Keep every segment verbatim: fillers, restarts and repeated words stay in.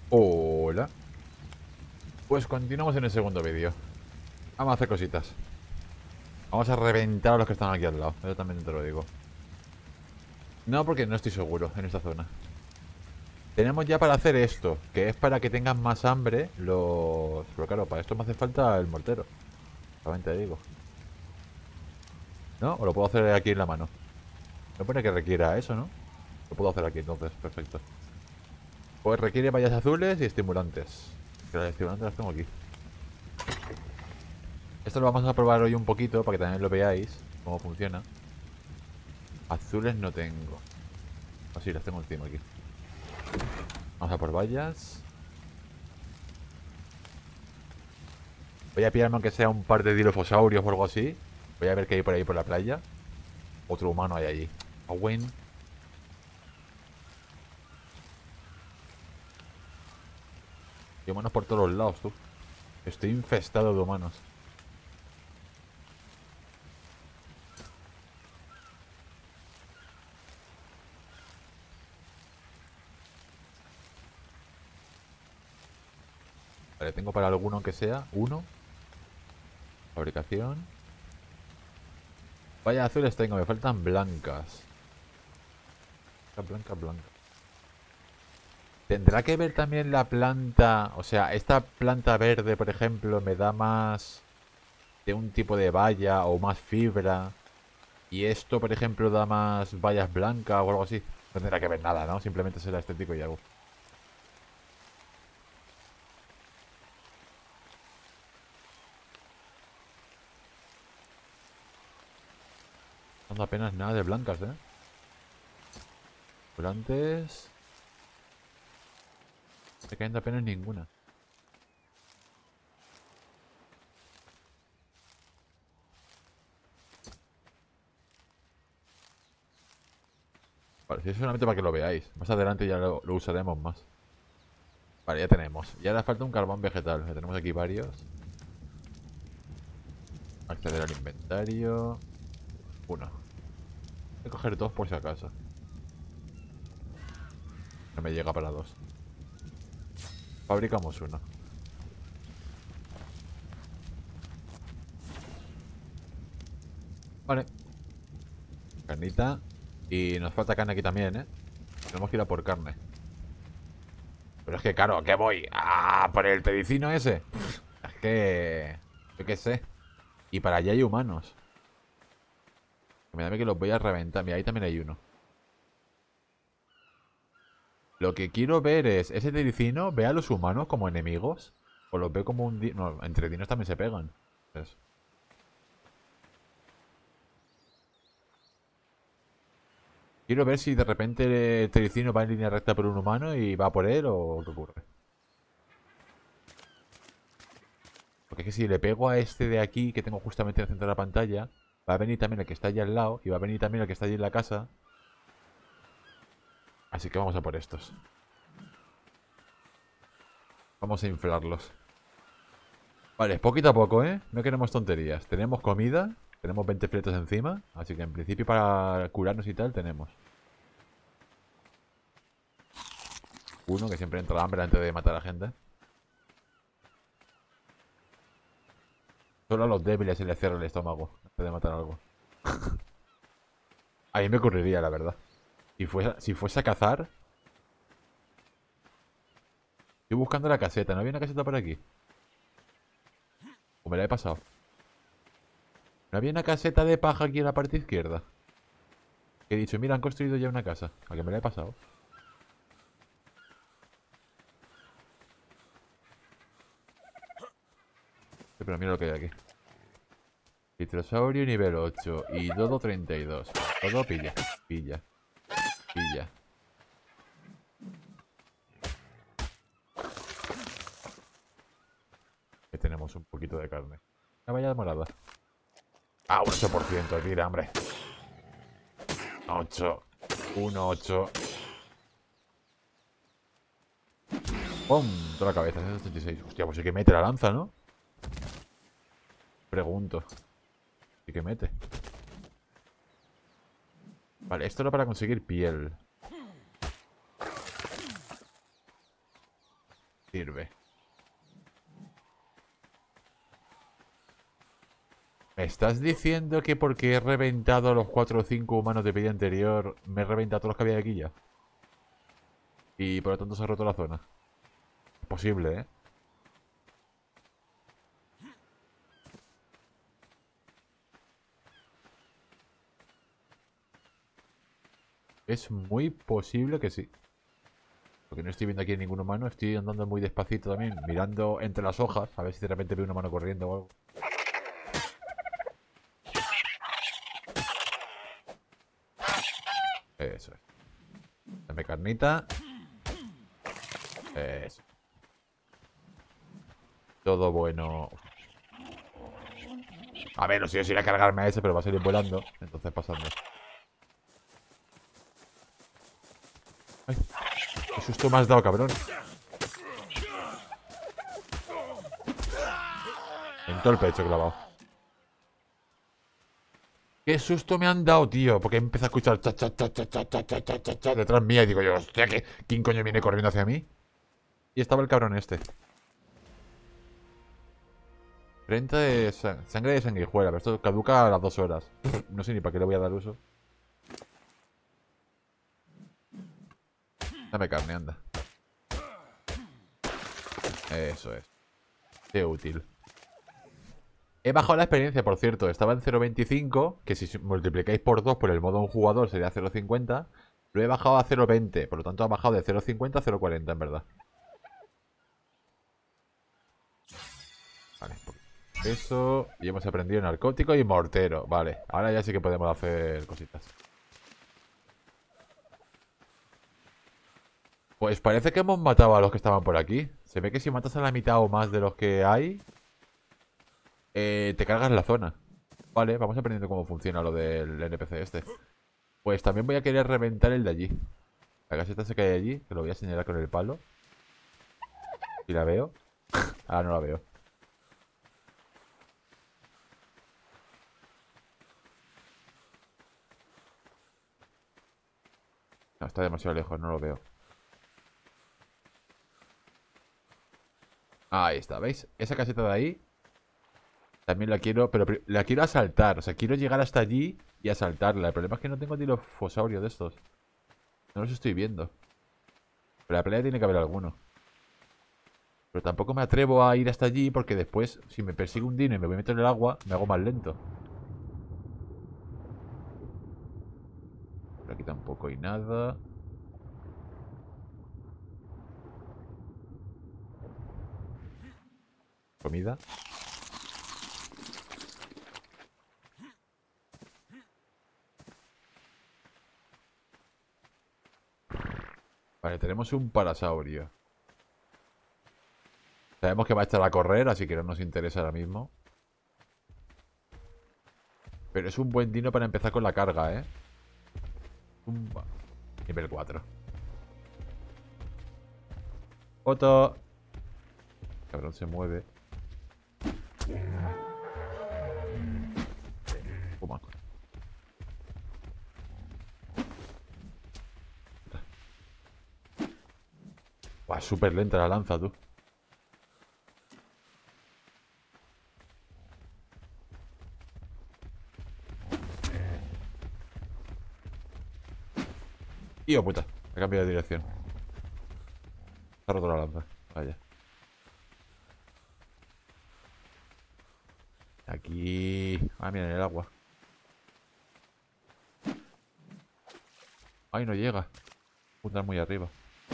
Hola. Pues continuamos en el segundo vídeo. Vamos a hacer cositas. Vamos a reventar a los que están aquí al lado. Yo también te lo digo. No, porque no estoy seguro en esta zona. Tenemos ya para hacer esto, que es para que tengan más hambre los... Pero claro, para esto me hace falta el mortero. Solamente digo. ¿No? ¿O lo puedo hacer aquí en la mano? Me pone que requiera eso, ¿no? Lo puedo hacer aquí entonces, perfecto. Pues requiere vallas azules y estimulantes. Que las estimulantes las tengo aquí. Esto lo vamos a probar hoy un poquito para que también lo veáis cómo funciona. Azules no tengo. Así las tengo encima aquí. Vamos a por vallas. Voy a pillarme aunque sea un par de dilofosaurios o algo así. Voy a ver qué hay por ahí por la playa. Otro humano hay allí. Owen. Hay humanos por todos los lados, tú. Estoy infestado de humanos. Vale, tengo para alguno aunque sea. Uno. Fabricación. Vallas azules tengo, me faltan blancas. Blanca, blanca, blanca. ¿Tendrá que ver también la planta? O sea, esta planta verde, por ejemplo, me da más de un tipo de valla o más fibra. Y esto, por ejemplo, da más vallas blancas o algo así. No tendrá que ver nada, ¿no? Simplemente será estético y algo. No da apenas nada de blancas, ¿eh? Volantes. No caen de apenas ninguna. Vale, si es solamente para que lo veáis. Más adelante ya lo, lo usaremos más. Vale, ya tenemos. Y ahora falta un carbón vegetal. Ya tenemos aquí varios. Acceder al inventario. Uno. Voy a coger dos por si acaso. No me llega para dos. Fabricamos uno. Vale. Carnita. Y nos falta carne aquí también, ¿eh? Tenemos que ir a por carne. Pero es que, claro, ¿a qué voy? ¿A por el pedicino ese? Es que... Yo qué sé. Y para allá hay humanos. Me da que los voy a reventar. Mira, ahí también hay uno. Lo que quiero ver es... ¿Ese pedicino ve a los humanos como enemigos? ¿O los ve como un... Di no, entre dinos también se pegan. Entonces, quiero ver si de repente el pedicino va en línea recta por un humano y va por él o qué ocurre. Porque es que si le pego a este de aquí, que tengo justamente en el centro de la pantalla, va a venir también el que está allí al lado y va a venir también el que está allí en la casa. Así que vamos a por estos. Vamos a inflarlos. Vale, poquito a poco, ¿eh? No queremos tonterías. Tenemos comida, tenemos veinte fletos encima, así que en principio para curarnos y tal tenemos. Uno, que siempre entra hambre antes de matar a gente. Solo a los débiles se les cierra el estómago antes de matar algo. A mí me ocurriría, la verdad. Si fuese, si fuese a cazar... Estoy buscando la caseta. ¿No había una caseta por aquí? ¿O me la he pasado? ¿No había una caseta de paja aquí en la parte izquierda? Que he dicho, mira, han construido ya una casa. ¿A que me la he pasado? Sí, pero mira lo que hay aquí. Citrosaurio nivel ocho. Y Dodo treinta y dos. Todo pilla. Pilla. Pilla. Que tenemos un poquito de carne. Una valla morada. Ah, un ocho por ciento. Tira, hombre. ocho. Un ocho. ¡Pum! Toda la cabeza. ciento ochenta y seis. Hostia, pues sí que mete la lanza, ¿no? Pregunto. Sí que mete. Vale, esto era para conseguir piel. Sirve. ¿Me estás diciendo que porque he reventado a los cuatro o cinco humanos de vídeo anterior, me he reventado a todos los que había aquí ya? Y por lo tanto se ha roto la zona. Es posible, ¿eh? Es muy posible que sí. Porque no estoy viendo aquí ningún humano, estoy andando muy despacito también, mirando entre las hojas, a ver si de repente veo un humano corriendo o algo. Eso es. Dame carnita. Eso. Todo bueno. A ver, no sé si iré a cargarme a ese, pero va a salir volando. Entonces pasando. Ay, qué susto me has dado, cabrón. En todo el pecho clavado. Qué susto me han dado, tío. Porque empecé a escuchar cha, cha, cha, cha, cha, cha, cha, cha, cha, cha, detrás mía. Y digo yo, hostia, ¿qué? ¿Quién coño viene corriendo hacia mí? Y estaba el cabrón este. treinta de sang sangre de sanguijuela. Pero esto caduca a las dos horas. No sé ni para qué le voy a dar uso. Dame carne, anda. Eso es. Qué útil. He bajado la experiencia, por cierto. Estaba en cero coma veinticinco. Que si multiplicáis por dos por el modo un jugador sería cero coma cincuenta. Lo he bajado a cero coma veinte. Por lo tanto ha bajado de cero coma cincuenta a cero coma cuarenta en verdad. Vale, eso. Y hemos aprendido narcótico y mortero. Vale, ahora ya sí que podemos hacer cositas. Pues parece que hemos matado a los que estaban por aquí. Se ve que si matas a la mitad o más de los que hay, eh, te cargas la zona. Vale, vamos aprendiendo cómo funciona lo del N P C este. Pues también voy a querer reventar el de allí. La caseta se cae allí, que lo voy a señalar con el palo. Si la veo. Ah, no la veo. No, está demasiado lejos, no lo veo. Ahí está, ¿veis? Esa caseta de ahí también la quiero, pero la quiero asaltar. O sea, quiero llegar hasta allí y asaltarla. El problema es que no tengo dilofosaurio de estos. No los estoy viendo. Pero la pelea tiene que haber alguno. Pero tampoco me atrevo a ir hasta allí porque después, si me persigue un dino y me voy a meter en el agua, me hago más lento. Por aquí tampoco hay nada. Comida. Vale, tenemos un parasaurio. Sabemos que va a echar a correr, así que no nos interesa ahora mismo. Pero es un buen dino para empezar con la carga, ¿eh? Un... Nivel cuatro. Foto. Cabrón, se mueve. Toma. Buah, súper lenta la lanza, tú. Tío puta, he cambiado de dirección. Se ha roto la lanza. Vaya. Aquí. Ah, mira, en el agua. Ay, no llega. Punta muy arriba.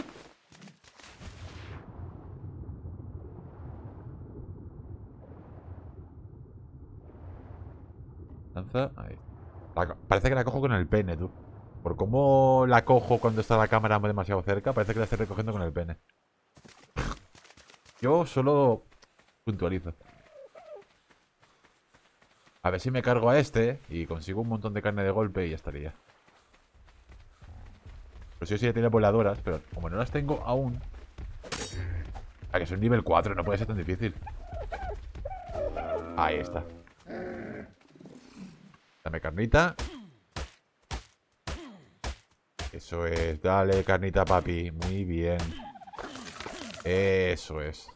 Lanza. Ahí. La... Parece que la cojo con el pene, tú. Por cómo la cojo cuando está la cámara demasiado cerca, parece que la estoy recogiendo con el pene. Yo solo puntualizo. A ver si me cargo a este y consigo un montón de carne de golpe y ya estaría. Pero sí o sí ya tiene voladoras, pero como no las tengo aún... A que soy nivel cuatro, no puede ser tan difícil. Ahí está. Dame carnita. Eso es, dale carnita, papi. Muy bien. Eso es.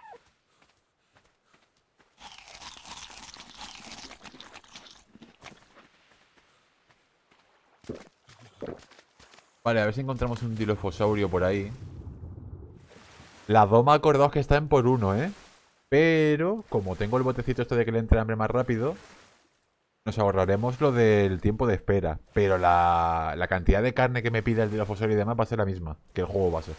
Vale, a ver si encontramos un dilofosaurio por ahí. La doma, acordaos que está en por uno, ¿eh? Pero, como tengo el botecito esto de que le entre hambre más rápido, nos ahorraremos lo del tiempo de espera. Pero la, la cantidad de carne que me pide el dilofosaurio y demás va a ser la misma que el juego base.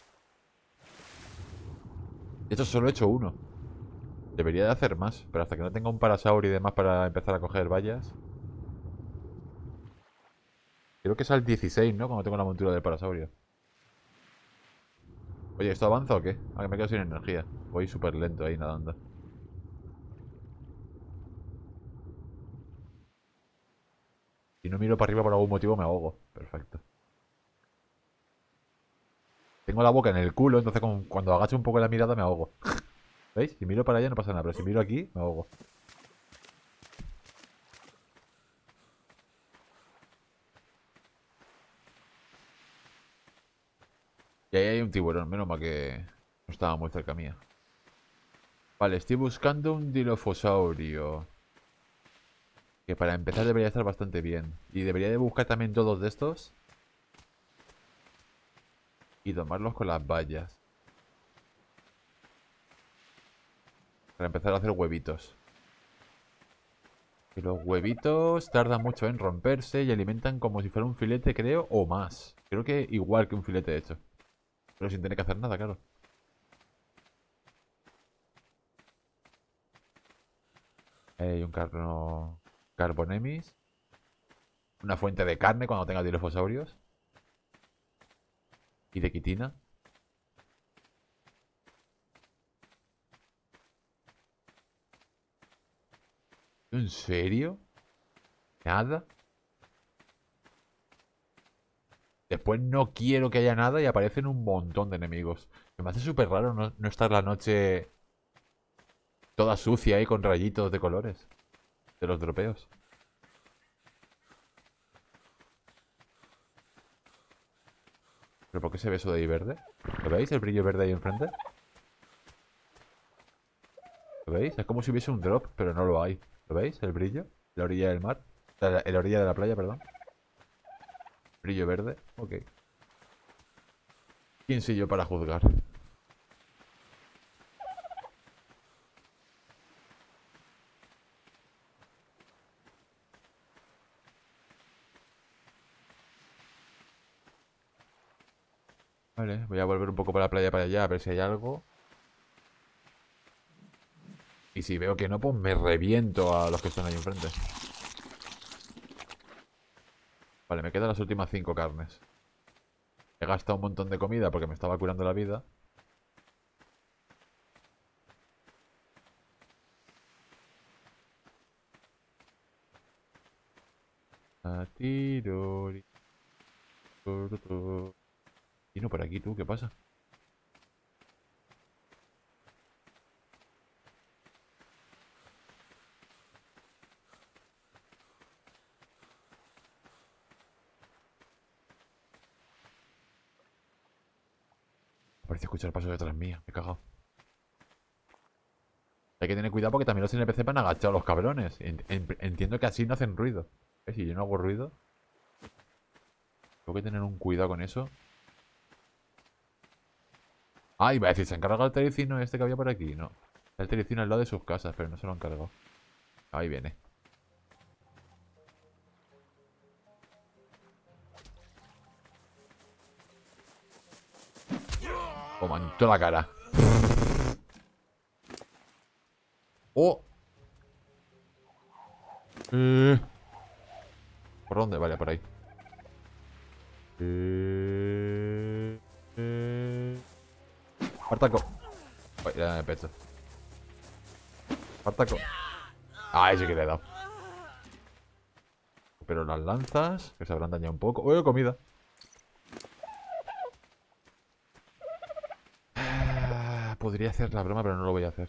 De hecho, solo he hecho uno. Debería de hacer más, pero hasta que no tenga un parasaurio y demás para empezar a coger vallas. Creo que es al dieciséis, ¿no? Cuando tengo la montura del parasaurio. Oye, ¿esto avanza o qué? Ah, que me quedo sin energía. Voy súper lento ahí nadando. Si no miro para arriba por algún motivo me ahogo. Perfecto. Tengo la boca en el culo, entonces con- cuando agacho un poco la mirada me ahogo. ¿Veis? Si miro para allá no pasa nada, pero si miro aquí me ahogo. Y ahí hay un tiburón, menos mal que no estaba muy cerca mía. Vale, estoy buscando un dilofosaurio. Que para empezar debería estar bastante bien. Y debería de buscar también todos de estos. Y domarlos con las vallas. Para empezar a hacer huevitos. Y los huevitos tardan mucho en romperse y alimentan como si fuera un filete, creo, o más. Creo que igual que un filete de hecho. Pero sin tener que hacer nada, claro. Hay un carno... Carbonemis. Una fuente de carne cuando tenga dilofosaurios. Y de quitina. ¿En serio? ¿Nada? Después no quiero que haya nada y aparecen un montón de enemigos. Me hace súper raro no, no estar la noche toda sucia ahí con rayitos de colores. De los dropeos. ¿Pero por qué se ve eso de ahí verde? ¿Lo veis? El brillo verde ahí enfrente. ¿Lo veis? Es como si hubiese un drop, pero no lo hay. ¿Lo veis? El brillo. La orilla del mar. La, la orilla de la playa, perdón. Brillo verde. Ok. ¿Quién soy yo para juzgar? Vale, voy a volver un poco para la playa para allá a ver si hay algo. Y si veo que no, pues me reviento a los que están ahí enfrente. Vale, me quedan las últimas cinco carnes. He gastado un montón de comida porque me estaba curando la vida. A tirori, tururu. Y no por aquí, tú, ¿qué pasa? Parece escuchar pasos detrás mía, me he cagado. Hay que tener cuidado porque también los N P C van agachados los cabrones. En- en- entiendo que así no hacen ruido. ¿Eh? Si yo no hago ruido, tengo que tener un cuidado con eso. Ah, iba a decir, ¿se ha encargado el telecino este que había por aquí? No. El telecino al lado de sus casas, pero no se lo han cargado. Ahí viene. Toma, en toda la cara. ¡Oh! Eh, ¿Por dónde? Vale, por ahí. Eh, eh. Espartaco. Ay, le dan en el pecho. Espartaco. Ah, ese que le he dado. Pero las lanzas, que se habrán dañado un poco. ¡Oh, comida! Ah, podría hacer la broma, pero no lo voy a hacer.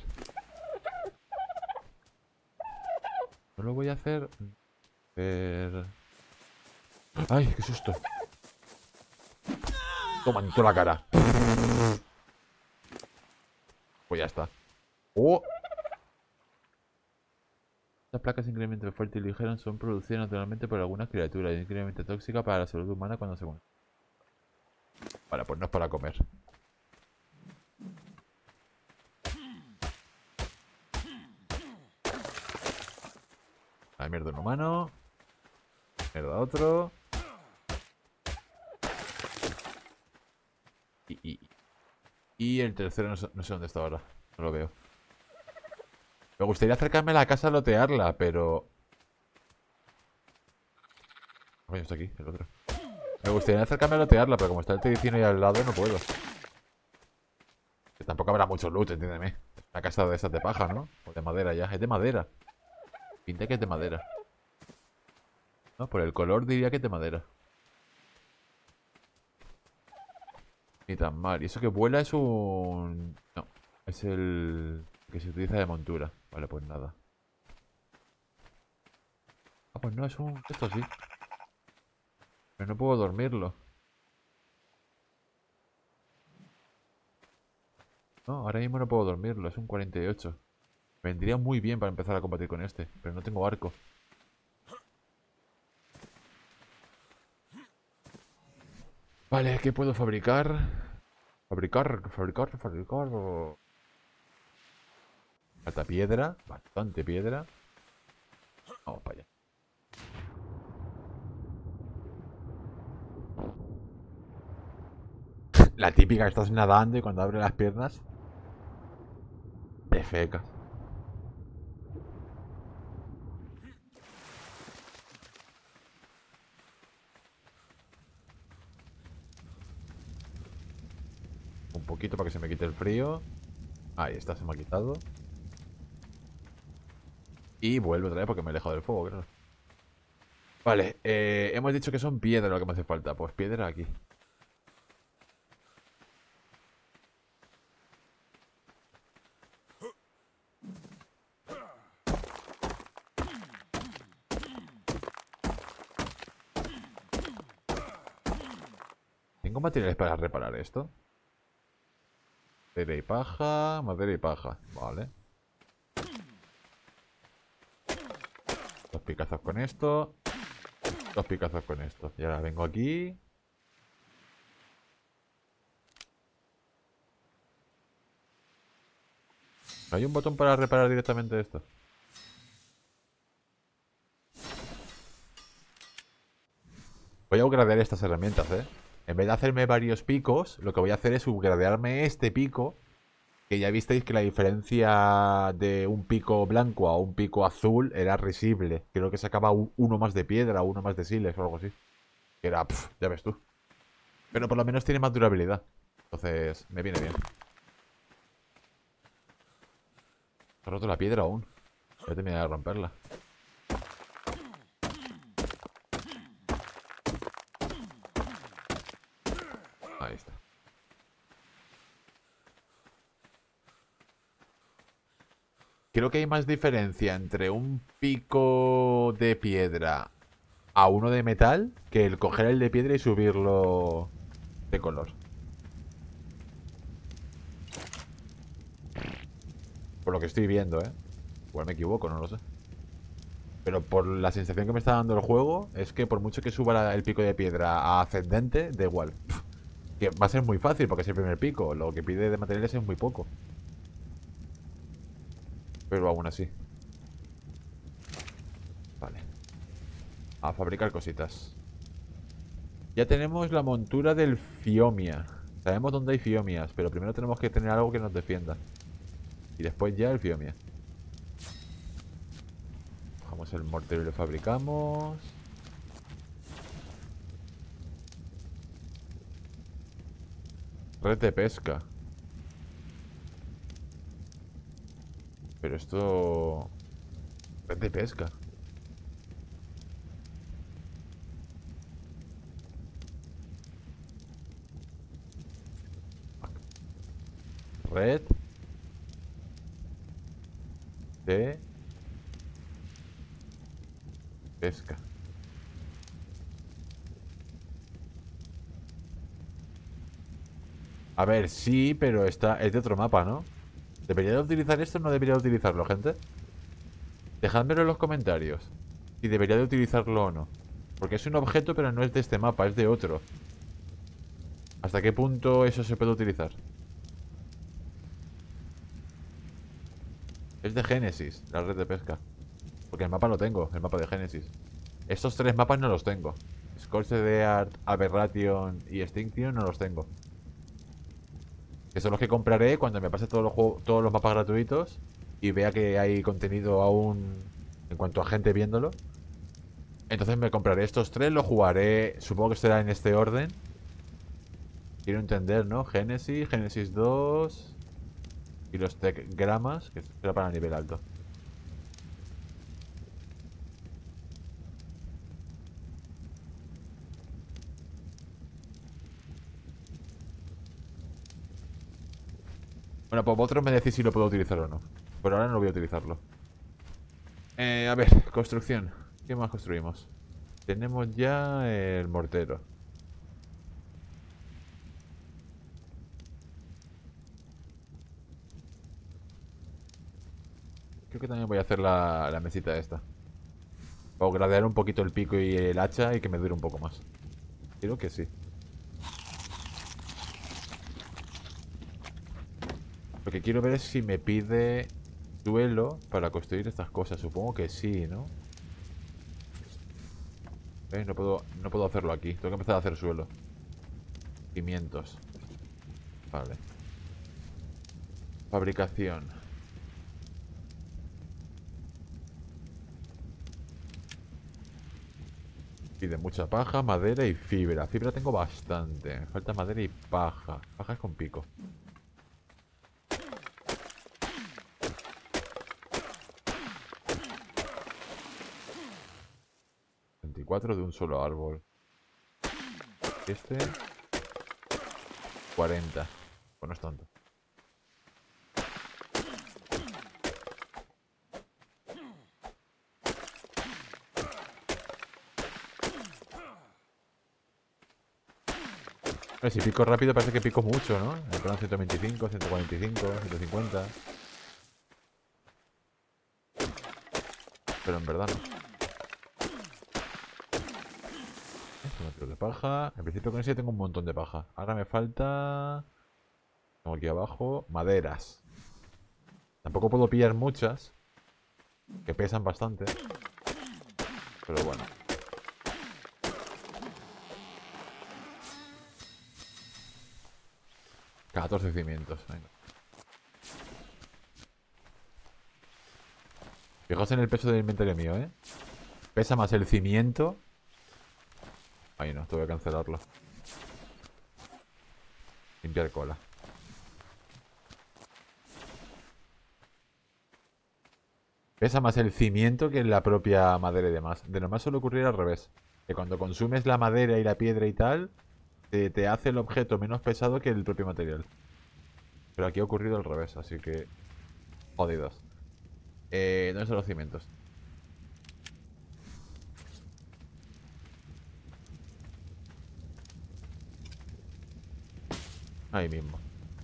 No lo voy a hacer. Ver... ¡Ay, qué susto! Toma en toda la cara. Pues ya está. ¡Oh! Estas placas increíblemente fuertes y ligeras son producidas naturalmente por algunas criaturas y increíblemente tóxicas para la salud humana cuando se mueren. Vale, pues no es para comer. La mierda un humano. Mierda otro. Y, y, y el tercero no sé, no sé dónde está ahora. No lo veo. Me gustaría acercarme a la casa a lotearla, pero... Coño, está aquí, el otro. Me gustaría acercarme a lotearla, pero como está el T-Dicino ahí al lado, no puedo. Que tampoco habrá mucho loot, entiéndeme. Es una casa de esas de paja, ¿no? O de madera ya. Es de madera. Pinta que es de madera. No, por el color diría que es de madera. Ni tan mal. Y eso que vuela es un... No. Es el... que se utiliza de montura. Vale, pues nada. Ah, pues no, es un... Esto sí. Pero no puedo dormirlo. No, ahora mismo no puedo dormirlo. Es un cuarenta y ocho. Vendría muy bien para empezar a combatir con este. Pero no tengo arco. Vale, ¿qué puedo fabricar? Fabricar, fabricar, fabricar... Falta piedra. Bastante piedra. Vamos para allá. La típica que estás nadando y cuando abres las piernas te fecas. Un poquito para que se me quite el frío. Ahí está, se me ha quitado. Y vuelvo otra vez porque me he alejado del fuego, claro. Vale, eh, hemos dicho que son piedras lo que me hace falta. Pues piedra aquí. ¿Tengo materiales para reparar esto? Madera y paja, madera y paja. Vale. Dos picazos con esto. Dos picazos con esto. Y ahora vengo aquí. ¿No hay un botón para reparar directamente esto? Voy a upgradear estas herramientas, ¿eh? En vez de hacerme varios picos, lo que voy a hacer es upgradearme este pico. Que ya visteis que la diferencia de un pico blanco a un pico azul era risible. Creo que sacaba un- uno más de piedra, uno más de siles o algo así. Que era, pff, ya ves tú. Pero por lo menos tiene más durabilidad. Entonces, me viene bien. He roto la piedra aún. Voy a terminar de romperla. Ahí está. Creo que hay más diferencia entre un pico de piedra a uno de metal que el coger el de piedra y subirlo de color. Por lo que estoy viendo, ¿eh? Igual me equivoco, no lo sé. Pero por la sensación que me está dando el juego, es que por mucho que suba la- el pico de piedra a ascendente, da igual. Pff, que va a ser muy fácil porque es el primer pico. Lo que pide de materiales es muy poco. Pero aún así. Vale. A fabricar cositas. Ya tenemos la montura del Fiomia. Sabemos dónde hay Fiomias, pero primero tenemos que tener algo que nos defienda. Y después ya el Fiomia. Cogemos el mortero y lo fabricamos. Red de pesca. Pero esto... Red de pesca. Red de pesca. A ver, sí, pero está, es de otro mapa, ¿no? ¿Debería de utilizar esto o no debería de utilizarlo, gente? Dejádmelo en los comentarios. Si debería de utilizarlo o no. Porque es un objeto, pero no es de este mapa, es de otro. ¿Hasta qué punto eso se puede utilizar? Es de Génesis, la red de pesca. Porque el mapa lo tengo, el mapa de Génesis. Estos tres mapas no los tengo. Scorched Earth, Aberration y Extinction no los tengo. Que son los que compraré cuando me pase todos los, juegos, todos los mapas gratuitos y vea que hay contenido aún en cuanto a gente viéndolo. Entonces me compraré estos tres, los jugaré, supongo que será en este orden. Quiero entender, ¿no? Genesis, Genesis dos y los Tech Gramas, que será para nivel alto. Bueno, pues vosotros me decís si lo puedo utilizar o no. Por ahora no voy a utilizarlo. Eh, a ver, construcción. ¿Qué más construimos? Tenemos ya el mortero. Creo que también voy a hacer la, la mesita esta. O gradear un poquito el pico y el hacha y que me dure un poco más. Creo que sí. Lo que quiero ver es si me pide suelo para construir estas cosas. Supongo que sí, ¿no? ¿Ves? No puedo, no puedo hacerlo aquí. Tengo que empezar a hacer suelo. Cimientos. Vale. Fabricación. Pide mucha paja, madera y fibra. Fibra tengo bastante. Me falta madera y paja. Paja es con pico. veinticuatro de un solo árbol. Este. cuarenta. Pues no es tanto. Pero si pico rápido parece que pico mucho, ¿no? En plan ciento veinticinco, ciento cuarenta y cinco, ciento cincuenta. Pero en verdad no. Esto de paja. En principio con ese tengo un montón de paja. Ahora me falta... Tengo aquí abajo maderas. Tampoco puedo pillar muchas, que pesan bastante. Pero bueno. catorce cimientos. Venga. Fijaos en el peso del inventario mío, ¿eh? Pesa más el cimiento. Ahí no, tengo que cancelarlo. Limpiar cola. Pesa más el cimiento que la propia madera y demás. De normal suele ocurrir al revés. Que cuando consumes la madera y la piedra y tal, te, te hace el objeto menos pesado que el propio material. Pero aquí ha ocurrido al revés, así que... Jodidos. Eh, ¿Dónde están los cimientos? Ahí mismo.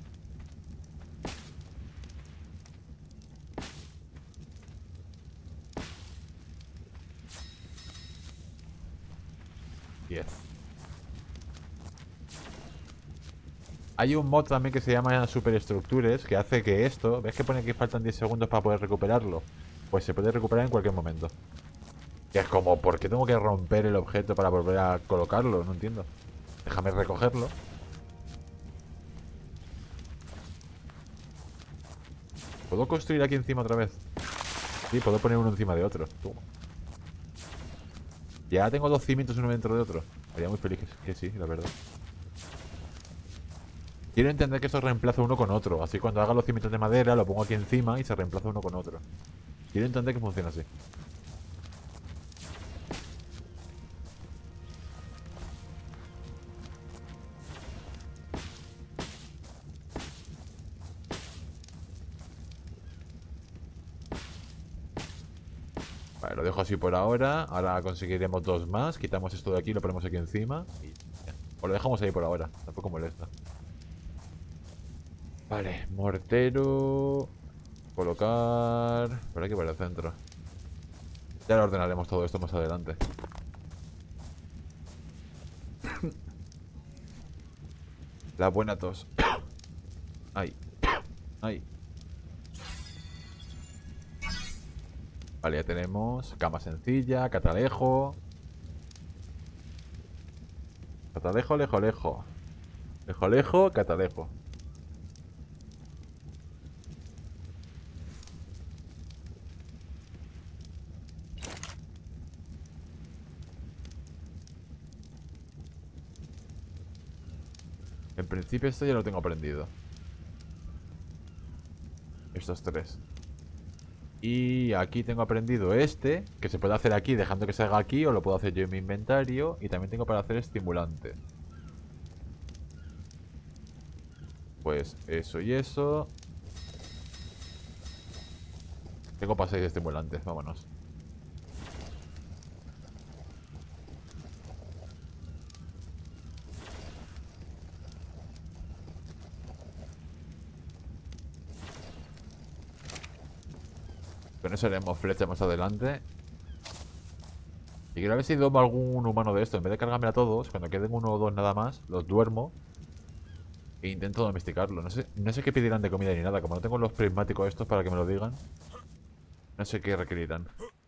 diez. Hay un mod también que se llama Superestructures, que hace que esto... ¿Ves que pone que faltan diez segundos para poder recuperarlo? Pues se puede recuperar en cualquier momento. Que es como, ¿por qué tengo que romper el objeto para volver a colocarlo? No entiendo. Déjame recogerlo. ¿Puedo construir aquí encima otra vez? Sí, puedo poner uno encima de otro. Toma. Ya tengo dos cimientos uno dentro de otro. Sería muy feliz que, que sí, la verdad. Quiero entender que esto reemplaza uno con otro. Así cuando haga los cimientos de madera lo pongo aquí encima y se reemplaza uno con otro. Quiero entender que funciona así. Vale, lo dejo así por ahora. Ahora conseguiremos dos más. Quitamos esto de aquí, lo ponemos aquí encima. Y ya. O lo dejamos ahí por ahora. Tampoco molesta. Vale, mortero. Colocar... Por aquí, por el centro. Ya lo ordenaremos todo esto más adelante. La buena tos. Ay. Ay. Vale, ya tenemos cama sencilla, catalejo. Catalejo, lejo, lejo. Lejo, lejo, catalejo. En principio esto ya lo tengo aprendido. Estos tres. Y aquí tengo aprendido este, que se puede hacer aquí dejando que se haga aquí, o lo puedo hacer yo en mi inventario. Y también tengo para hacer estimulante. Pues eso y eso. Tengo para seis estimulantes, vámonos. Con eso haremos flecha más adelante. Y quiero ver si domo algún humano de esto. En vez de cargarme a todos, cuando queden uno o dos nada más, los duermo. E intento domesticarlo. No sé, no sé qué pedirán de comida ni nada. Como no tengo los prismáticos estos para que me lo digan. No sé qué requerirán.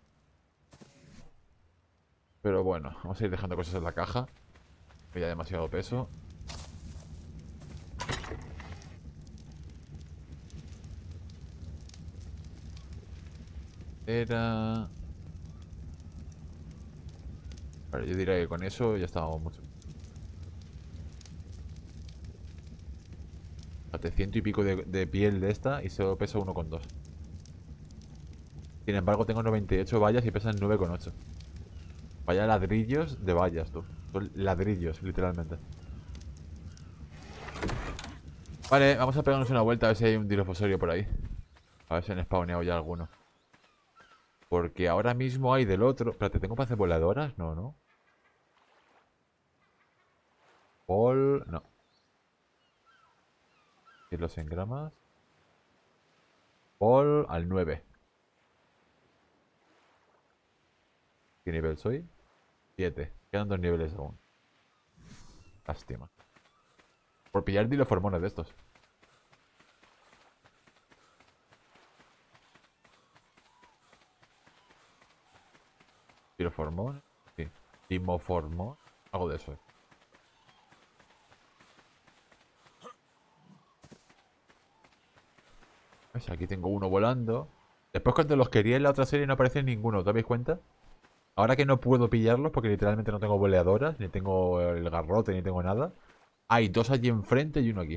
Pero bueno, vamos a ir dejando cosas en la caja. Que ya demasiado peso. Era... Vale, yo diría que con eso ya estábamos mucho. Fíjate, ciento y pico de, de piel de esta y solo pesa uno coma dos. Sin embargo, tengo noventa y ocho vallas y pesan nueve coma ocho. Vaya ladrillos de vallas, tú. Son ladrillos, literalmente. Vale, vamos a pegarnos una vuelta a ver si hay un dilofosorio por ahí. A ver si han spawneado ya alguno. Porque ahora mismo hay del otro... Espérate, ¿tengo para hacer voladoras? No, ¿no? Pol... No. ¿Y los engramas? Pol al nueve. ¿Qué nivel soy? siete. Quedan dos niveles aún. Lástima. Por pillar diloformones de estos. Diloformón. Sí. Timoformón. Algo de eso. Eh. ¿Ves? Aquí tengo uno volando. Después cuando los quería en la otra serie no aparece ninguno. ¿Te dais cuenta? Ahora que no puedo pillarlos porque literalmente no tengo boleadoras, ni tengo el garrote, ni tengo nada. Hay dos allí enfrente y uno aquí.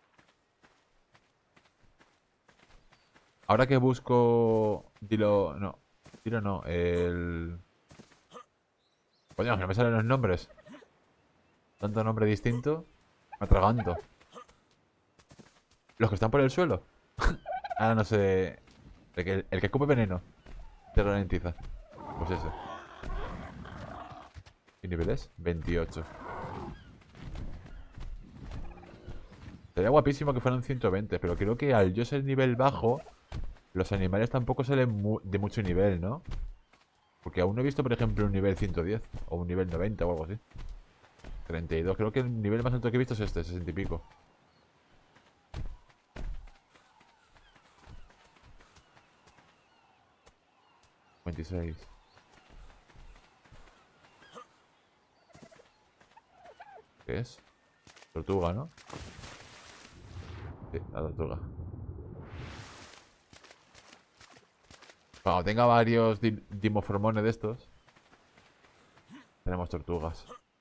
Ahora que busco... Dilo... No. Dilo no. El... Coño, no me salen los nombres. Tanto nombre distinto. Me atraganto. Los que están por el suelo. Ahora no sé... El que, el que escupe veneno. Te ralentiza. Pues ese. ¿Qué nivel es? veintiocho. Sería guapísimo que fueran ciento veinte, pero creo que al yo ser nivel bajo, los animales tampoco salen mu de mucho nivel, ¿no? Porque aún no he visto, por ejemplo, un nivel ciento diez o un nivel noventa o algo así. treinta y dos, creo que el nivel más alto que he visto es este, sesenta y pico. veintiséis. ¿Qué es? Tortuga, ¿no? Sí, la tortuga. Cuando tenga varios di dimoformones de estos, tenemos tortugas.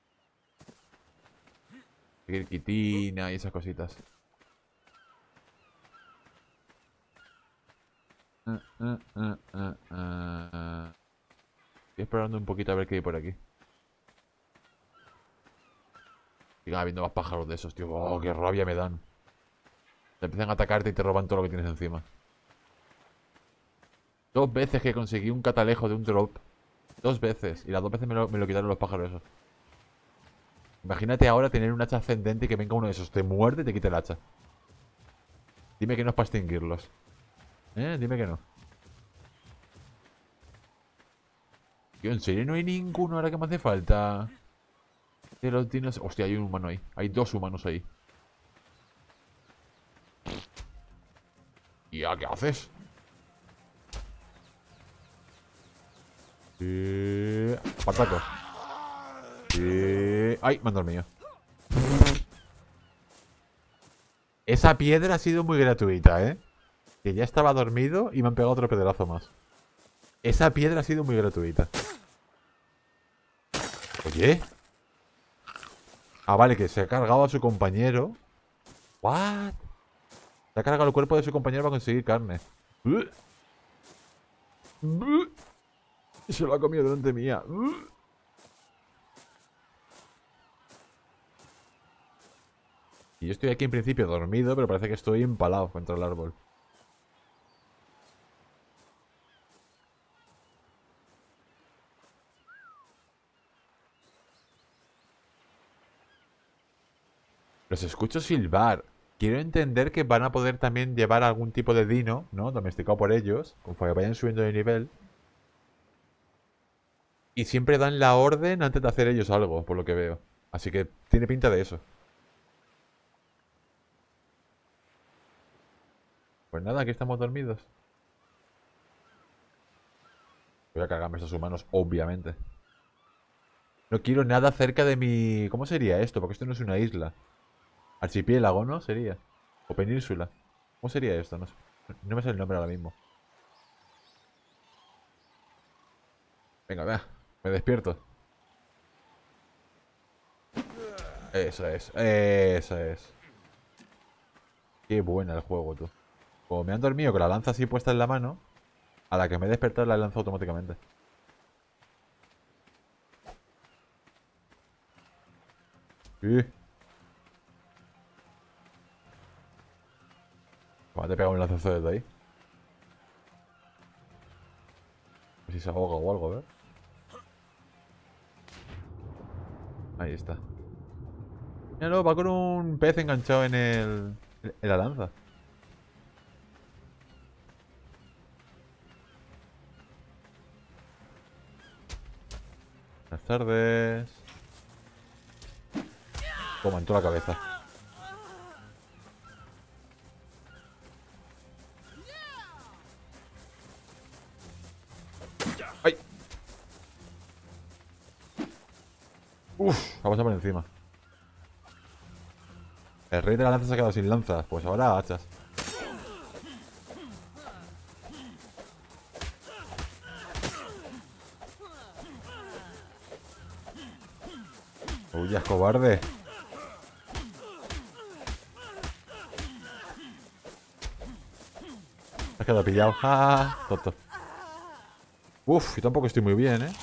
Quitina y esas cositas. Uh, uh, uh, uh, uh. Estoy explorando un poquito a ver qué hay por aquí. Sigan habiendo más pájaros de esos, tío. Oh, qué rabia me dan. Te empiezan a atacarte y te roban todo lo que tienes encima. Dos veces que conseguí un catalejo de un drop. Dos veces. Y las dos veces me lo, me lo quitaron los pájaros esos. Imagínate ahora tener un hacha ascendente y que venga uno de esos. Te muerde y te quita el hacha. Dime que no es para extinguirlos. ¿Eh? Dime que no. Tío, ¿en serio no hay ninguno ahora que me hace falta? De los dinos... Hostia, hay un humano ahí. Hay dos humanos ahí. ¿Y a qué haces? Eh... Pataco. Eh... ¡Ay! Me han dormido. Esa piedra ha sido muy gratuita, ¿eh? Que ya estaba dormido y me han pegado otro pedazo más. Esa piedra ha sido muy gratuita. Oye. Ah, vale, que se ha cargado a su compañero. What? Se ha cargado el cuerpo de su compañero para conseguir carne. Y se lo ha comido delante mía. Y yo estoy aquí en principio dormido, pero parece que estoy empalado contra el árbol. Los escucho silbar. Quiero entender que van a poder también llevar algún tipo de dino, ¿no? Domesticado por ellos, conforme vayan subiendo de nivel. Y siempre dan la orden antes de hacer ellos algo, por lo que veo. Así que tiene pinta de eso. Pues nada, aquí estamos dormidos. Voy a cargarme a estos humanos, obviamente. No quiero nada cerca de mi... ¿Cómo sería esto? Porque esto no es una isla. Archipiélago, ¿no? Sería. O península. ¿Cómo sería esto? No sé. No me sale el nombre ahora mismo. Venga, vea. Me despierto. Eso es. Eso es. Qué buena el juego, tú. Como me han dormido con la lanza así puesta en la mano, a la que me he despertado la lanzo automáticamente. Sí. Pues te he pegado un lanzazo desde ahí. A ver si se ahoga o algo, a ver. Ahí está. Míralo, va con un pez enganchado en el... en la lanza. Buenas tardes. Toma, en toda la cabeza. ¡Ay! Uf, ha pasado por encima. El rey de la lanza se ha quedado sin lanzas. Pues ahora hachas. Uy, ya es cobarde. Te has quedado pillado. ¡Ah! Tonto. Uf, yo tampoco estoy muy bien, ¿eh?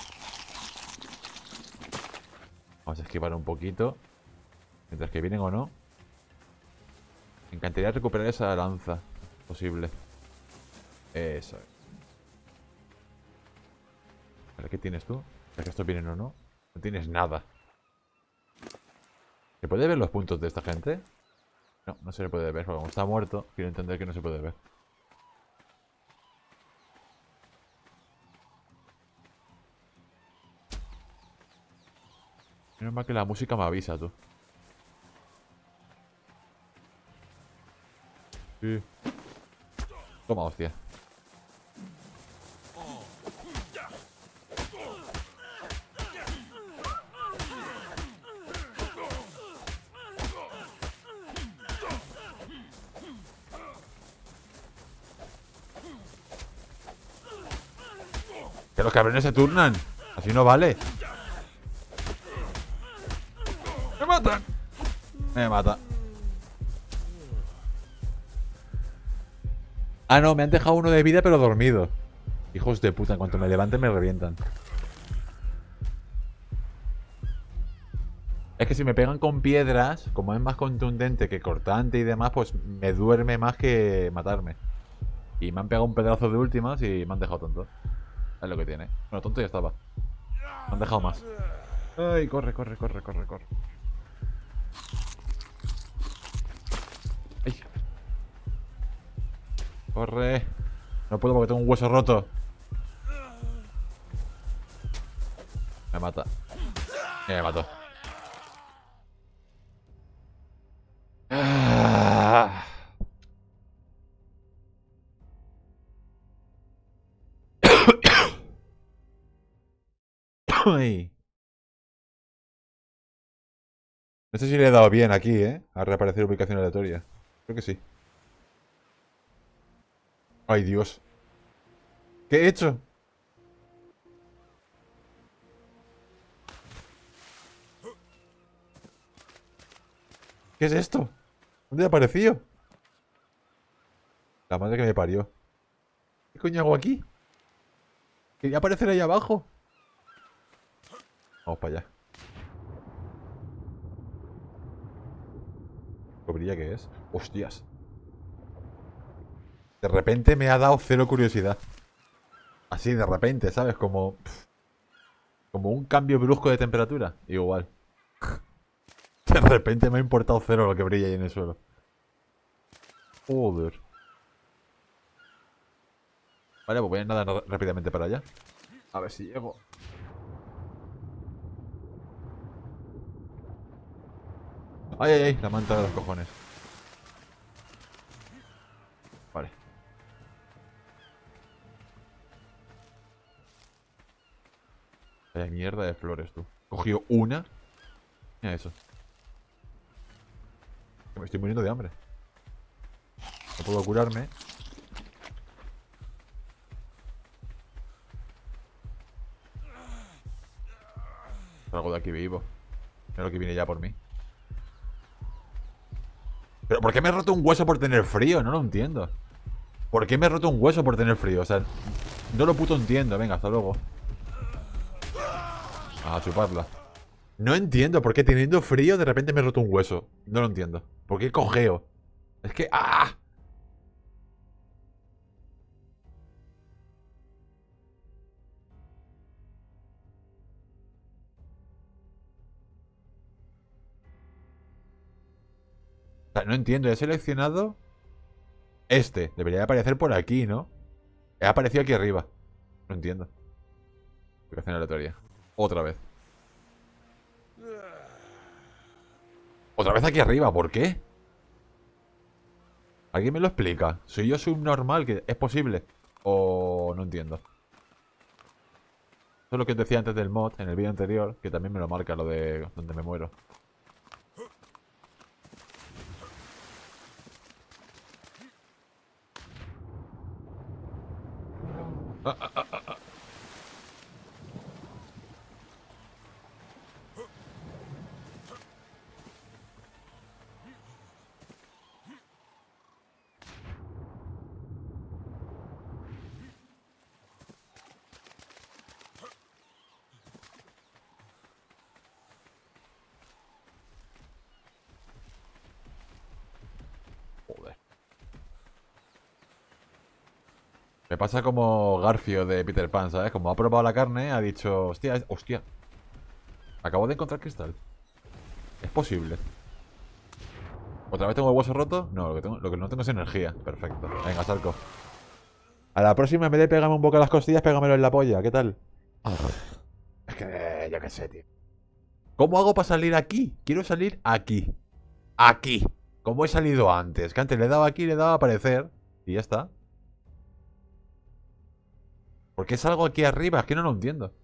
Vamos a esquivar un poquito. Mientras que vienen o no. Me encantaría recuperar esa lanza. Posible. Eso es. Vale, ¿qué tienes tú? ¿Es que estos vienen o no? No tienes nada. ¿Se puede ver los puntos de esta gente? No, no se le puede ver. Porque como está muerto, quiero entender que no se puede ver. Menos mal que la música me avisa, tú. Sí. Toma, hostia. Que los cabrones se turnan. Así no vale. ¡Me matan! Me mata. Ah, no, me han dejado uno de vida pero dormido. Hijos de puta, en cuanto me levanten me revientan. Es que si me pegan con piedras, como es más contundente que cortante y demás, pues me duerme más que matarme. Y me han pegado un pedazo de últimas y me han dejado tonto. Es lo que tiene. Bueno, tonto ya estaba. Me han dejado más. Ay, corre, corre, corre, corre, corre. Ay. Corre. No puedo porque tengo un hueso roto. Me mata. Me mató. Ah. Ay. No sé si le he dado bien aquí, ¿eh? A reaparecer ubicación aleatoria. Creo que sí. Ay, Dios. ¿Qué he hecho? ¿Qué es esto? ¿Dónde ha aparecido? La madre que me parió. ¿Qué coño hago aquí? Quería aparecer ahí abajo. Vamos para allá. ¿Qué brilla que es? Hostias. De repente me ha dado cero curiosidad. Así, de repente, ¿sabes? Como... pff, como un cambio brusco de temperatura. Igual. De repente me ha importado cero lo que brilla ahí en el suelo. Joder. Vale, pues voy a nadar rápidamente para allá. A ver si llego. Ay, ay, ay, la manta de los cojones. Vale. Vaya mierda de flores, tú. Cogió una. Mira eso. Que me estoy muriendo de hambre. No puedo curarme. Salgo de aquí vivo. Mira lo que viene ya por mí. ¿Pero por qué me he roto un hueso por tener frío? No lo entiendo. ¿Por qué me he roto un hueso por tener frío? O sea, no lo puto entiendo. Venga, hasta luego. A chuparla. No entiendo por qué teniendo frío de repente me he roto un hueso. No lo entiendo. ¿Por qué cojeo? Es que... ¡Ah! O sea, no entiendo. He seleccionado... Este. Debería de aparecer por aquí, ¿no? He aparecido aquí arriba. No entiendo. Ubicación aleatoria. Otra vez. Otra vez aquí arriba. ¿Por qué? ¿Alguien me lo explica? ¿Soy yo subnormal? ¿Que es posible? O no entiendo. Eso es lo que os decía antes del mod, en el vídeo anterior, que también me lo marca lo de donde me muero. Ah, ah, ah, ah. Joder. Me pasa como Garfio de Peter Pan, ¿sabes? Como ha probado la carne, ha dicho... Hostia, es... hostia. Acabo de encontrar cristal. Es posible. ¿Otra vez tengo el hueso roto? No, lo que, tengo, lo que no tengo es energía. Perfecto. Venga, salco. A la próxima, en vez de pegarme un poco a las costillas, pégamelo en la polla. ¿Qué tal? Es que... yo qué sé, tío. ¿Cómo hago para salir aquí? Quiero salir aquí. Aquí. Como he salido antes. Que antes le daba aquí, le daba a aparecer. Y ya está. ¿Por qué salgo aquí arriba? Es que no lo entiendo.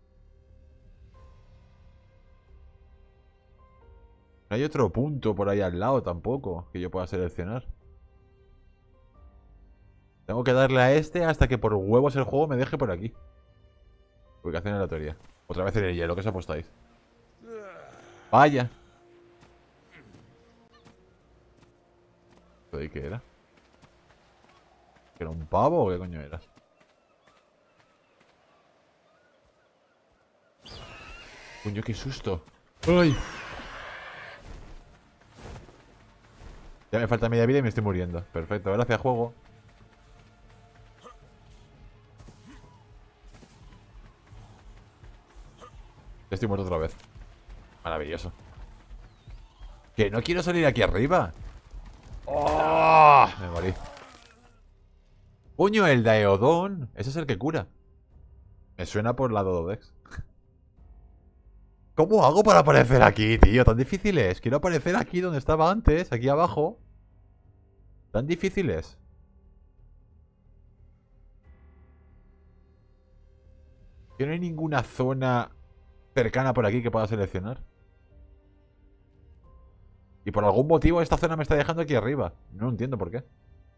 No hay otro punto por ahí al lado tampoco que yo pueda seleccionar. Tengo que darle a este hasta que por huevos el juego me deje por aquí. Ubicación aleatoria. Otra vez en el hielo, ¿qué se ha puesto ahí? Vaya. ¿Esto de qué era? ¿Que era un pavo o qué coño era? Coño, qué susto. ¡Ay! Ya me falta media vida y me estoy muriendo. Perfecto, gracias, juego. Ya estoy muerto otra vez. Maravilloso. Que no quiero salir aquí arriba. ¡Oh! Me morí. Coño, el Daeodon. Ese es el que cura. Me suena por la Dododex. ¿Cómo hago para aparecer aquí, tío? Tan difícil es. Quiero aparecer aquí donde estaba antes, aquí abajo. Tan difícil es. Que no hay ninguna zona cercana por aquí que pueda seleccionar. Y por algún motivo esta zona me está dejando aquí arriba. No entiendo por qué.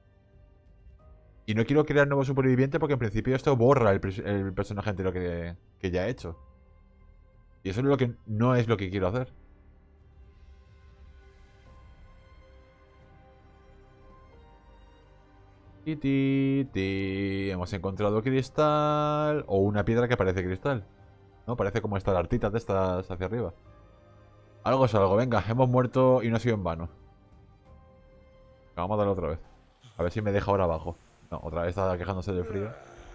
Y no quiero crear nuevo superviviente porque en principio esto borra el, el personaje entero que, que ya he hecho. Y eso es lo que no es lo que quiero hacer. Ti, ti, ti. Hemos encontrado cristal. O una piedra que parece cristal. ¿No? Parece como estalartitas de estas hacia arriba. Algo es algo. Venga, hemos muerto y no ha sido en vano. Vamos a darle otra vez. A ver si me deja ahora abajo. No, otra vez está quejándose del frío.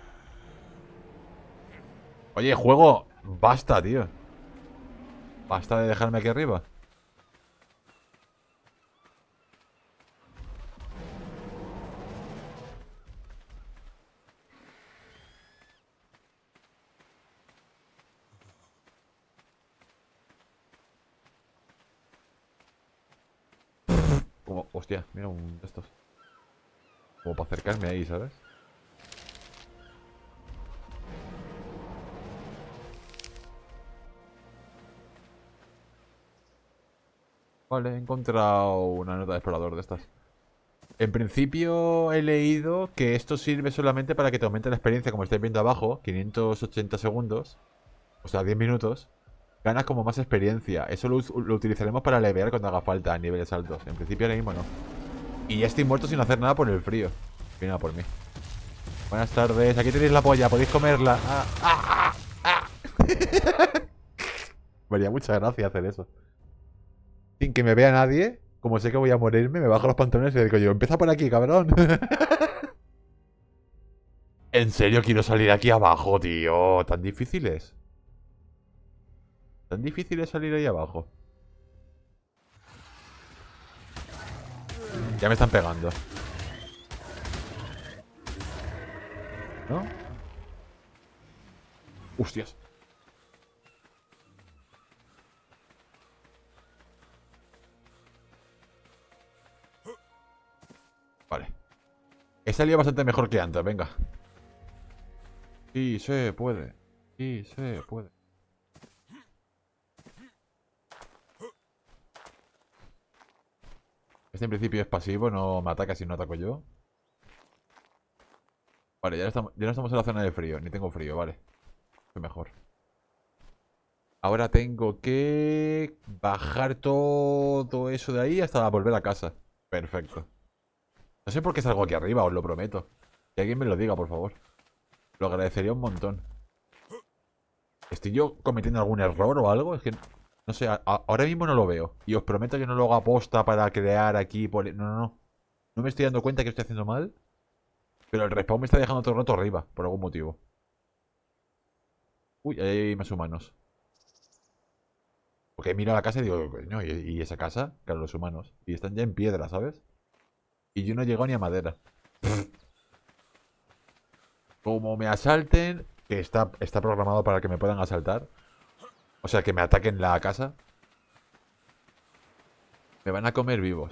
Oye, juego. Basta, tío. Basta de dejarme aquí arriba. Como, hostia, mira un de estos. Como para acercarme ahí, ¿sabes? Vale, he encontrado una nota de explorador de estas. En principio he leído que esto sirve solamente para que te aumente la experiencia, como estáis viendo abajo, quinientos ochenta segundos, o sea, diez minutos. Ganas como más experiencia. Eso lo, lo utilizaremos para levear cuando haga falta a niveles altos. En principio ahora mismo no. Y ya estoy muerto sin hacer nada por el frío. Viene a por mí. Buenas tardes, aquí tenéis la polla, podéis comerla. Ah, ah, ah, ah. Me haría mucha gracia hacer eso. Sin que me vea nadie, como sé que voy a morirme, me bajo los pantalones y le digo yo, empieza por aquí, cabrón. En serio quiero salir aquí abajo, tío. ¿Tan difícil es? ¿Tan difícil es salir ahí abajo? Ya me están pegando. ¿No? Hostias. Vale. He salido bastante mejor que antes, venga. Sí, se puede. Sí, se puede. Este en principio es pasivo, no me ataca si no ataco yo. Vale, ya no estamos, ya no estamos en la zona de frío, ni tengo frío, vale. Es mejor. Ahora tengo que bajar todo eso de ahí hasta volver a casa. Perfecto. No sé por qué salgo aquí arriba, os lo prometo. Que alguien me lo diga, por favor. Lo agradecería un montón. ¿Estoy yo cometiendo algún error o algo? Es que, no sé, a, a, ahora mismo no lo veo. Y os prometo que no lo hago aposta para crear aquí... Por... No, no, no. No me estoy dando cuenta que estoy haciendo mal. Pero el respawn me está dejando todo el rato arriba, por algún motivo. Uy, ahí hay más humanos. Porque miro a la casa y digo, coño, ¿y, ¿y esa casa? Claro, los humanos. Y están ya en piedra, ¿sabes? Y yo no he llegado ni a madera. Como me asalten, que está, está programado para que me puedan asaltar. O sea, que me ataquen la casa. Me van a comer vivos.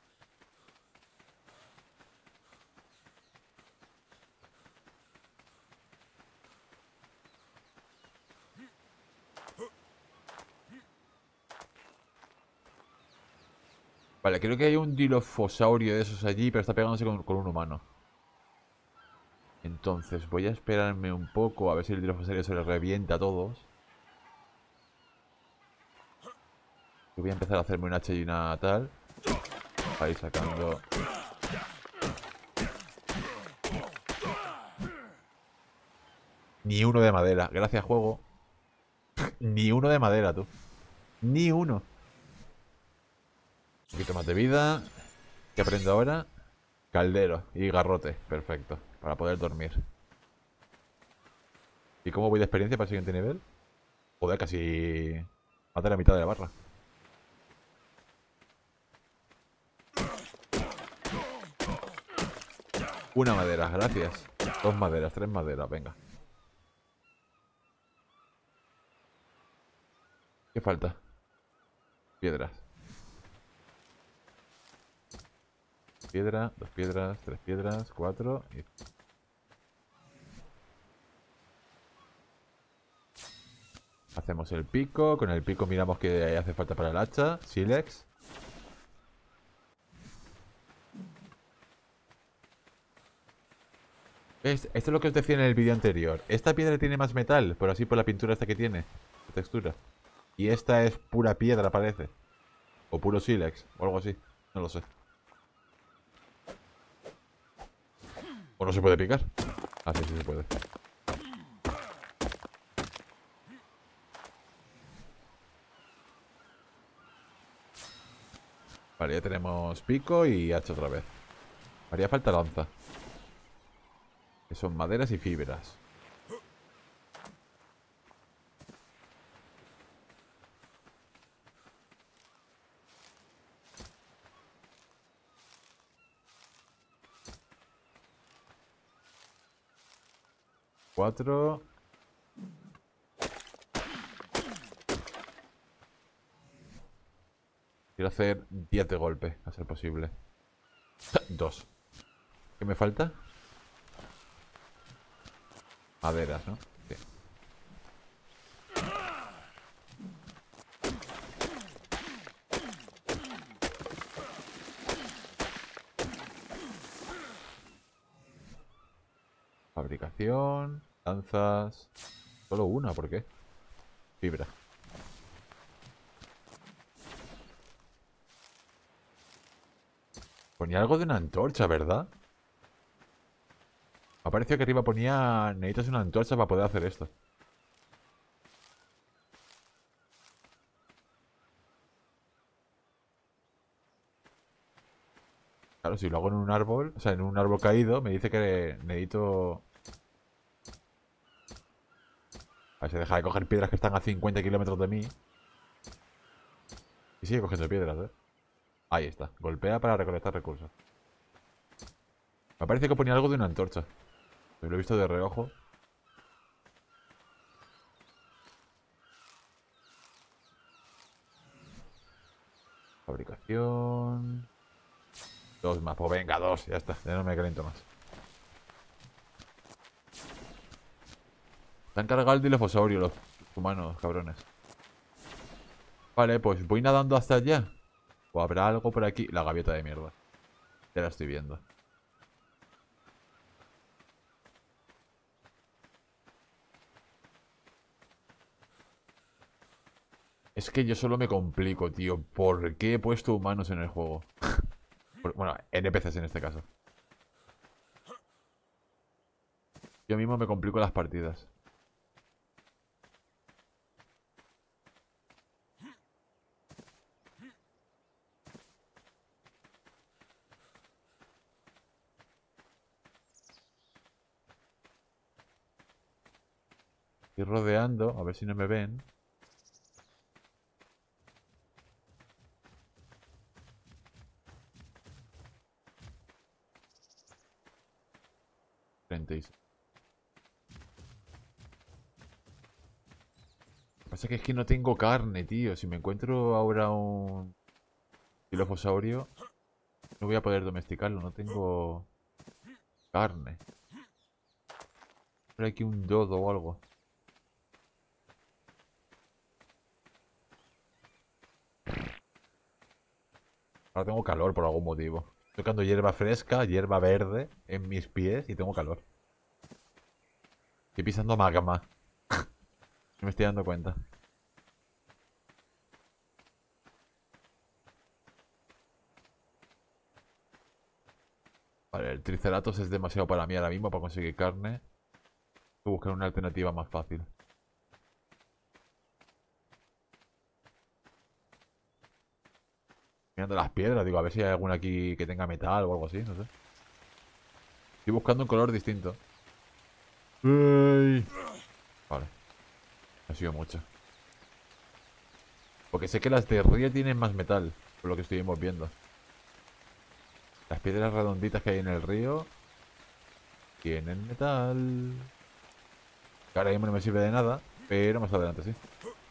Vale, creo que hay un dilofosaurio de esos allí, pero está pegándose con, con un humano. Entonces voy a esperarme un poco a ver si el dilofosaurio se les revienta a todos. Y voy a empezar a hacerme un hacha y una tal. Para ir sacando... Ni uno de madera. Gracias, juego. Ni uno de madera, tú. Ni uno. Un poquito más de vida. ¿Qué aprendo ahora? Caldero y garrote. Perfecto. Para poder dormir. ¿Y cómo voy de experiencia para el siguiente nivel? Joder, casi... Más de la mitad de la barra. Una madera, gracias. Dos maderas, tres maderas, venga. ¿Qué falta? Piedras. Piedra, dos piedras, tres piedras, cuatro y... Hacemos el pico, con el pico miramos qué hace falta para el hacha, sílex. Es, esto es lo que os decía en el vídeo anterior. Esta piedra tiene más metal, pero así por la pintura esta que tiene, la textura. Y esta es pura piedra, parece. O puro sílex, o algo así. No lo sé. ¿O no se puede picar? Ah, sí, sí se puede. Vale, ya tenemos pico y hacha otra vez. Haría falta lanza. Que son maderas y fibras. Cuatro. Quiero hacer diez de golpe, a ser posible. Dos. ¿Qué me falta? Maderas, ¿no? Sí. Fabricación. Lanzas. Solo una, ¿por qué? Fibra. Ponía algo de una antorcha, ¿verdad? Me ha parecido que arriba ponía... Necesitas una antorcha para poder hacer esto. Claro, si lo hago en un árbol, o sea, en un árbol caído, me dice que necesito... A ver, se deja de coger piedras que están a cincuenta kilómetros de mí. Y sigue cogiendo piedras, ¿eh? Ahí está. Golpea para recolectar recursos. Me parece que ponía algo de una antorcha. Lo he visto de reojo. Fabricación... Dos más. Pues venga, dos. Ya está. Ya no me caliento más. Se han cargado el dilofosaurio los humanos, cabrones. Vale, pues voy nadando hasta allá. O habrá algo por aquí. La gaviota de mierda. Ya la estoy viendo. Es que yo solo me complico, tío. ¿Por qué he puesto humanos en el juego? Por- bueno, N P Cs en este caso. Yo mismo me complico las partidas. Estoy rodeando, a ver si no me ven. treinta y seis. Lo que pasa es que no tengo carne, tío. Si me encuentro ahora un dilofosaurio, no voy a poder domesticarlo. No tengo carne. Hay aquí un dodo o algo. Ahora tengo calor por algún motivo. Estoy tocando hierba fresca, hierba verde en mis pies y tengo calor. Estoy pisando magma. No me estoy dando cuenta. Vale, el triceratops es demasiado para mí ahora mismo para conseguir carne. Tengo que buscar una alternativa más fácil. Mirando las piedras, digo, a ver si hay alguna aquí que tenga metal o algo así, no sé. Estoy buscando un color distinto. Ey. Vale. Ha sido mucho. Porque sé que las de río tienen más metal, por lo que estuvimos viendo. Las piedras redonditas que hay en el río Tienen metal. Que ahora mismo no me sirve de nada, pero más adelante sí.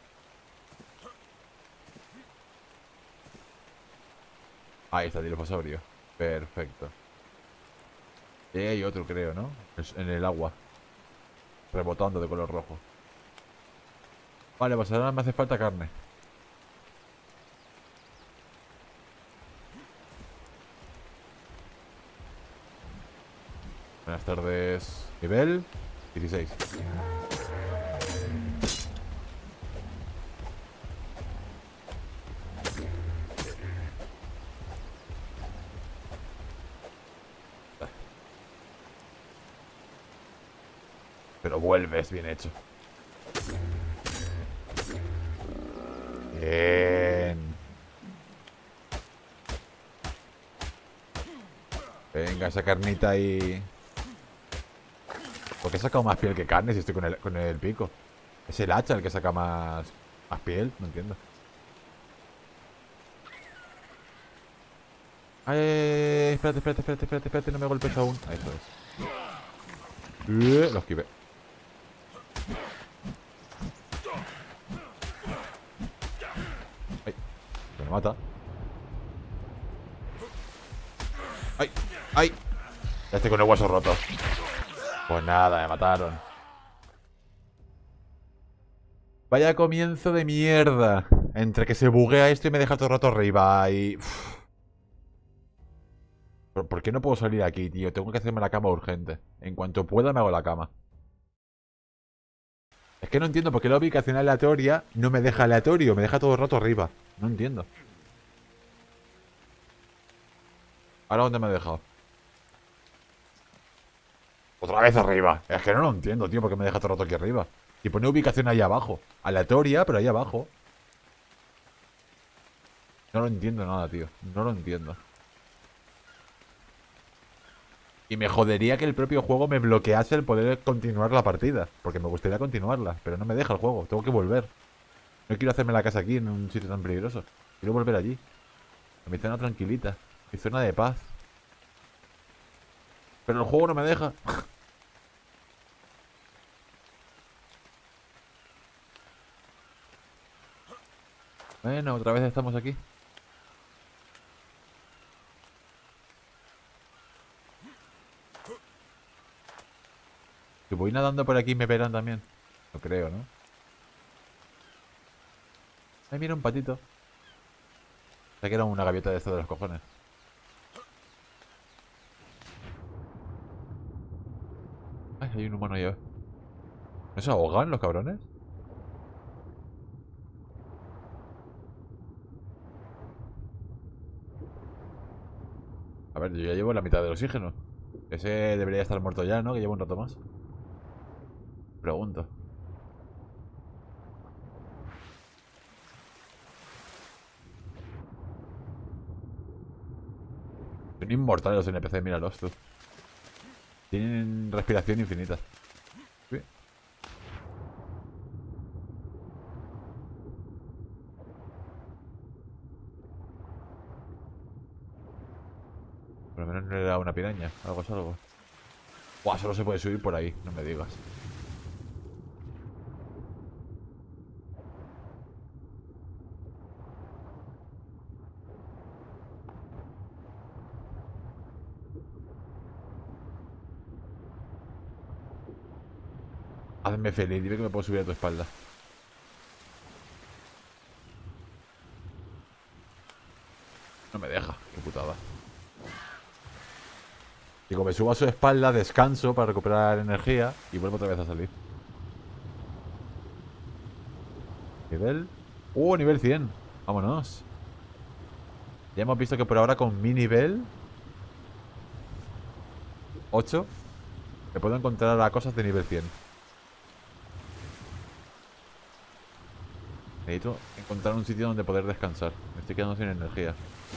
Ahí está el dilofosaurio. Perfecto. Y ahí hay otro, creo, ¿no? Es en el agua. Rebotando de color rojo. Vale, pues ahora me hace falta carne. Buenas tardes. Nivel dieciséis. Pero vuelves bien hecho. Bien. Venga, esa carnita ahí. ¿Por qué he sacado más piel que carne si estoy con el, con el pico? ¿Es el hacha el que saca más, más piel? No entiendo. Ay, espérate, espérate, espérate, espérate, espérate, no me golpes aún. Ahí eso es. Uh, lo esquivé. Ay, que me mata. Ay, ay. Ya estoy con el hueso roto. Pues nada, me mataron. Vaya comienzo de mierda. Entre que se buguea esto y me deja todo el rato arriba y... Uf. ¿Por, ¿Por qué no puedo salir aquí, tío? Tengo que hacerme la cama urgente. En cuanto pueda me hago la cama. Es que no entiendo por qué la ubicación aleatoria no me deja aleatorio. Me deja todo el rato arriba. No entiendo. ¿Ahora dónde me he dejado? Otra vez arriba. Es que no lo entiendo, tío, por qué me deja todo el rato aquí arriba. Y pone ubicación ahí abajo. Aleatoria, pero ahí abajo. No lo entiendo nada, tío. No lo entiendo. Y me jodería que el propio juego me bloquease el poder continuar la partida. Porque me gustaría continuarla, pero no me deja el juego. Tengo que volver. No quiero hacerme la casa aquí, en un sitio tan peligroso. Quiero volver allí. A mi zona tranquilita. Mi zona de paz. Pero el juego no me deja. Bueno, otra vez estamos aquí. Si voy nadando por aquí me verán también. No creo, ¿no? Ay, mira un patito. Ya que era una gaviota de esto de los cojones. Ay, hay un humano allá. ¿No se ahogan los cabrones? A ver, yo ya llevo la mitad del oxígeno. Ese debería estar muerto ya, ¿no? Que llevo un rato más. Pregunto. Son inmortales los N P C, míralos tú. Tienen respiración infinita. Sí. Por lo menos no era una piraña. Algo es algo. Buah, solo se puede subir por ahí, no me digas. Hazme feliz, dime que me puedo subir a tu espalda. No me deja, qué putada. Digo, me subo a su espalda, descanso para recuperar energía y vuelvo otra vez a salir. Nivel... ¡Uh, nivel cien! Vámonos. Ya hemos visto que por ahora con mi nivel ocho me puedo encontrar a cosas de nivel cien. Necesito encontrar un sitio donde poder descansar. Me estoy quedando sin energía.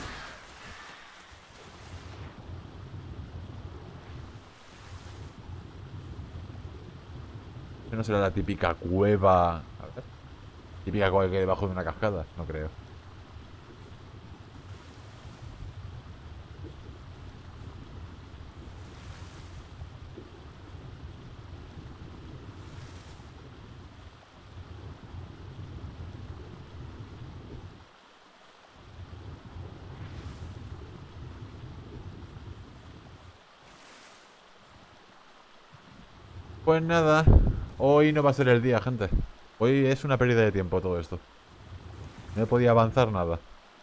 Esta no será la típica cueva... A ver. Típica cueva que hay debajo de una cascada. No creo. Pues nada, hoy no va a ser el día, gente. Hoy es una pérdida de tiempo todo esto. No he podido avanzar nada.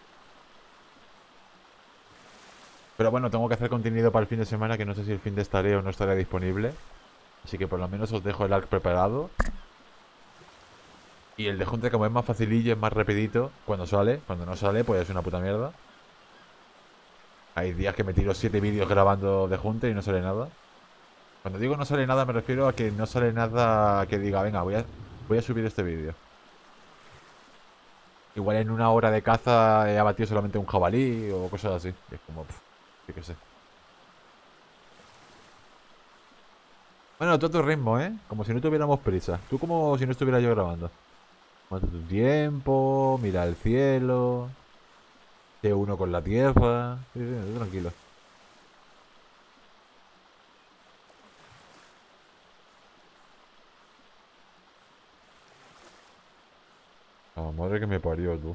Pero bueno, tengo que hacer contenido para el fin de semana, que no sé si el fin de estaré o no estaré disponible. Así que por lo menos os dejo el arc preparado. Y el de Junte, como es más facilillo, es más rapidito cuando sale. Cuando no sale, pues es una puta mierda. Hay días que me tiro siete vídeos grabando de Junte y no sale nada. Cuando digo no sale nada, me refiero a que no sale nada que diga, venga, voy a, voy a subir este vídeo. Igual en una hora de caza he abatido solamente un jabalí o cosas así. Y es como, pff, yo qué sé. Bueno, tú a tu ritmo, ¿eh? Como si no tuviéramos prisa. Tú como si no estuviera yo grabando. Mata tu tiempo, mira al cielo, sé uno con la tierra. Sí, sí, tú tranquilo. La madre que me parió, tú.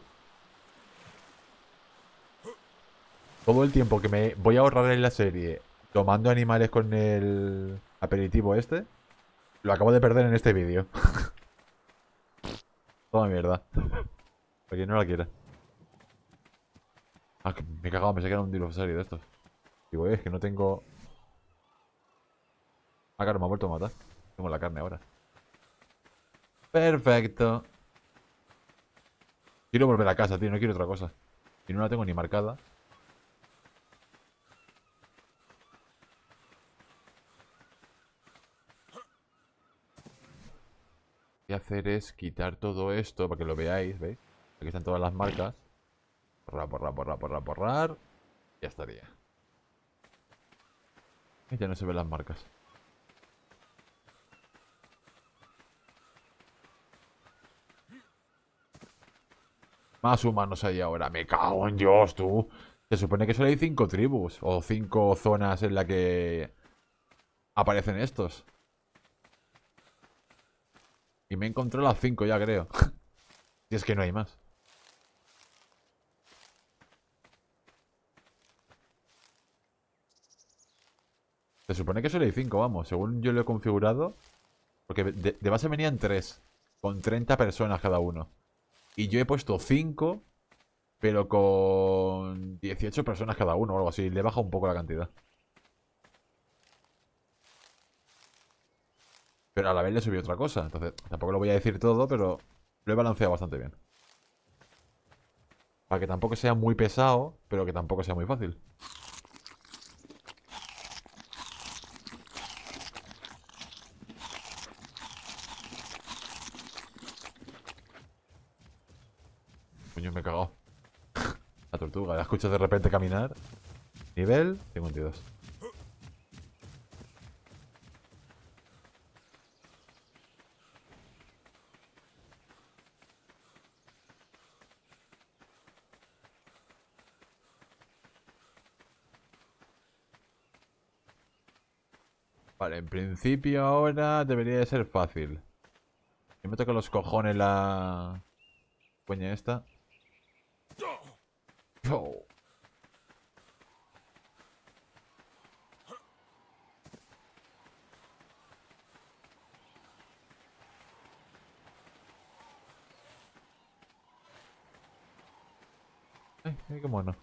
Todo el tiempo que me voy a ahorrar en la serie tomando animales con el aperitivo este, lo acabo de perder en este vídeo. Toda mierda. Para quien no la quiera. Ah, que me he cagado, me sé que era un dinosaurio de estos. Digo, eh, es que no tengo... Ah, claro, me ha vuelto a matar. Tengo la carne ahora. Perfecto. Quiero volver a casa, tío, no quiero otra cosa. Y no la tengo ni marcada. Lo que voy a hacer es quitar todo esto para que lo veáis, ¿veis? Aquí están todas las marcas. Borrar, borrar, borrar, borrar, borrar. Ya estaría. Y ya no se ven las marcas. Más humanos hay ahora. Me cago en Dios, tú. Se supone que solo hay cinco tribus. O cinco zonas en las que aparecen estos. Y me encontré las cinco ya, creo. Si es que no hay más. Se supone que solo hay cinco, vamos. Según yo lo he configurado. Porque de, de base venían tres. Con treinta personas cada uno. Y yo he puesto cinco. Pero con dieciocho personas cada uno o algo así. Le baja un poco la cantidad. Pero a la vez le subí otra cosa. Entonces, tampoco lo voy a decir todo, pero lo he balanceado bastante bien. Para que tampoco sea muy pesado, pero que tampoco sea muy fácil. Coño, me he cagado. La tortuga. La escucho de repente caminar. Nivel cincuenta y dos. Vale, en principio ahora debería de ser fácil. Si me toca los cojones la... coña esta. Oh. Ay, ay, qué mono.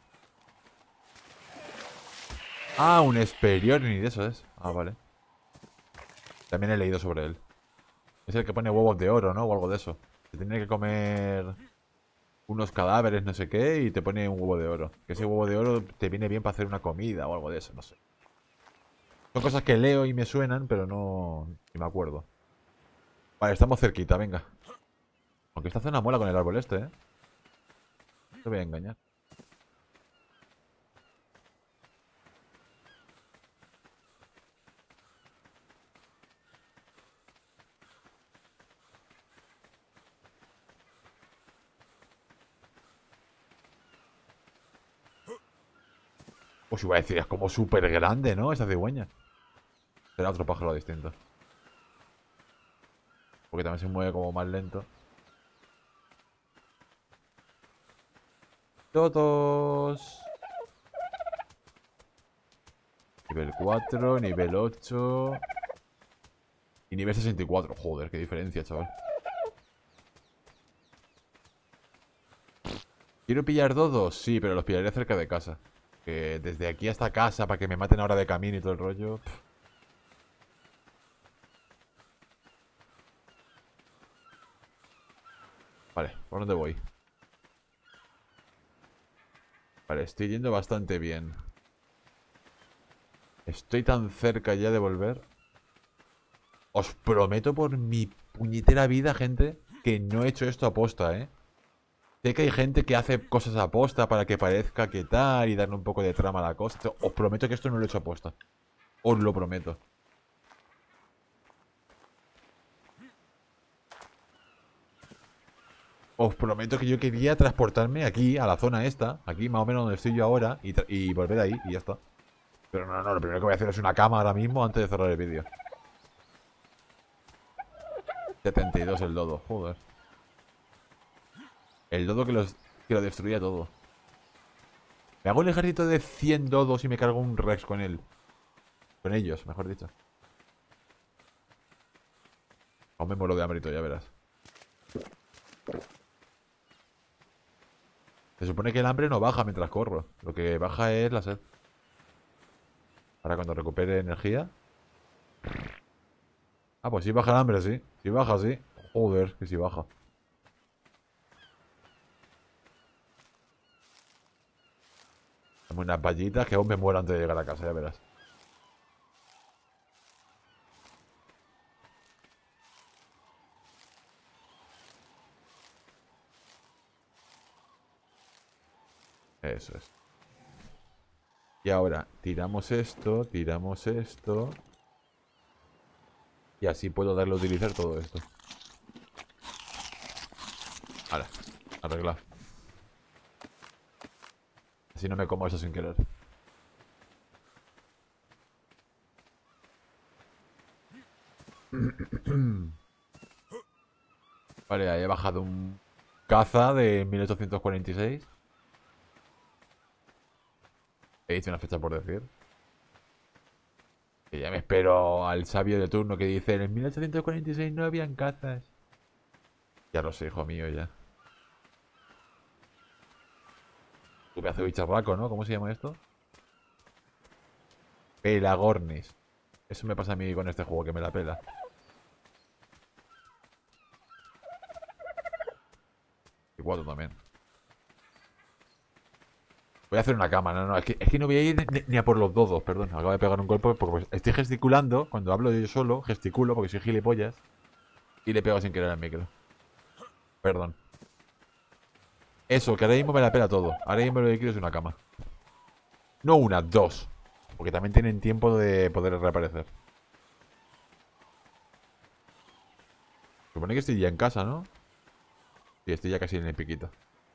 Ah, un Esperior, ni de eso es. Ah, vale. También he leído sobre él. Es el que pone huevos de oro, ¿no? O algo de eso. Se tiene que comer unos cadáveres, no sé qué, y te pone un huevo de oro. Que ese huevo de oro te viene bien para hacer una comida o algo de eso, no sé. Son cosas que leo y me suenan, pero no... ni me acuerdo. Vale, estamos cerquita, venga. Aunque esta zona mola con el árbol este, ¿eh? No te voy a engañar. Pues iba a decir, es como súper grande, ¿no? Esa cigüeña. Será otro pájaro distinto. Porque también se mueve como más lento. Todos. Nivel cuatro, nivel ocho. Y nivel sesenta y cuatro. Joder, qué diferencia, chaval. ¿Quiero pillar dodos? Sí, pero los pillaré cerca de casa. Que desde aquí hasta casa, para que me maten ahora de camino y todo el rollo. Pff. Vale, ¿por dónde voy? Vale, estoy yendo bastante bien. Estoy tan cerca ya de volver. Os prometo por mi puñetera vida, gente, que no he hecho esto a posta, ¿eh? Sé que hay gente que hace cosas a posta para que parezca que tal y darle un poco de trama a la cosa. Os prometo que esto no lo he hecho a posta. Os lo prometo. Os prometo que yo quería transportarme aquí, a la zona esta, aquí más o menos donde estoy yo ahora, y, y volver ahí, y ya está. Pero no, no, lo primero que voy a hacer es una cama ahora mismo antes de cerrar el vídeo. setenta y dos el dodo, joder. El dodo que, los, que lo destruía todo. Me hago el ejército de cien dodos y me cargo un Rex con él. Con ellos, mejor dicho. Aún me muero de hambre y todo, ya verás. Se supone que el hambre no baja mientras corro. Lo que baja es la sed. Ahora cuando recupere energía. Ah, pues sí baja el hambre, sí. Sí baja, sí. Joder, que sí baja. Dame unas vallitas que aún me muero antes de llegar a casa, ya verás. Eso es. Y ahora, tiramos esto, tiramos esto. Y así puedo darle a utilizar todo esto. Ahora, arreglado. Así no me como eso sin querer. Vale, ahí he bajado un caza de mil ochocientos cuarenta y seis. He dicho una fecha por decir. Que ya me espero al sabio de turno que dice: en mil ochocientos cuarenta y seis no habían cazas. Ya lo sé, hijo mío, ya. Tu pedazo de bicharraco, ¿no? ¿Cómo se llama esto? Pelagornis. Eso me pasa a mí con este juego, que me la pela. Y cuatro también. Voy a hacer una cama, no, no, es que, es que no voy a ir ni, ni a por los dodos, perdón. Acabo de pegar un golpe porque estoy gesticulando. Cuando hablo yo solo, gesticulo porque soy gilipollas. Y le pego sin querer al micro. Perdón. Eso, que ahora mismo me la pela todo. Ahora mismo lo que quiero es una cama. No una, dos. Porque también tienen tiempo de poder reaparecer. Supone que estoy ya en casa, ¿no? Sí, estoy ya casi en el piquito.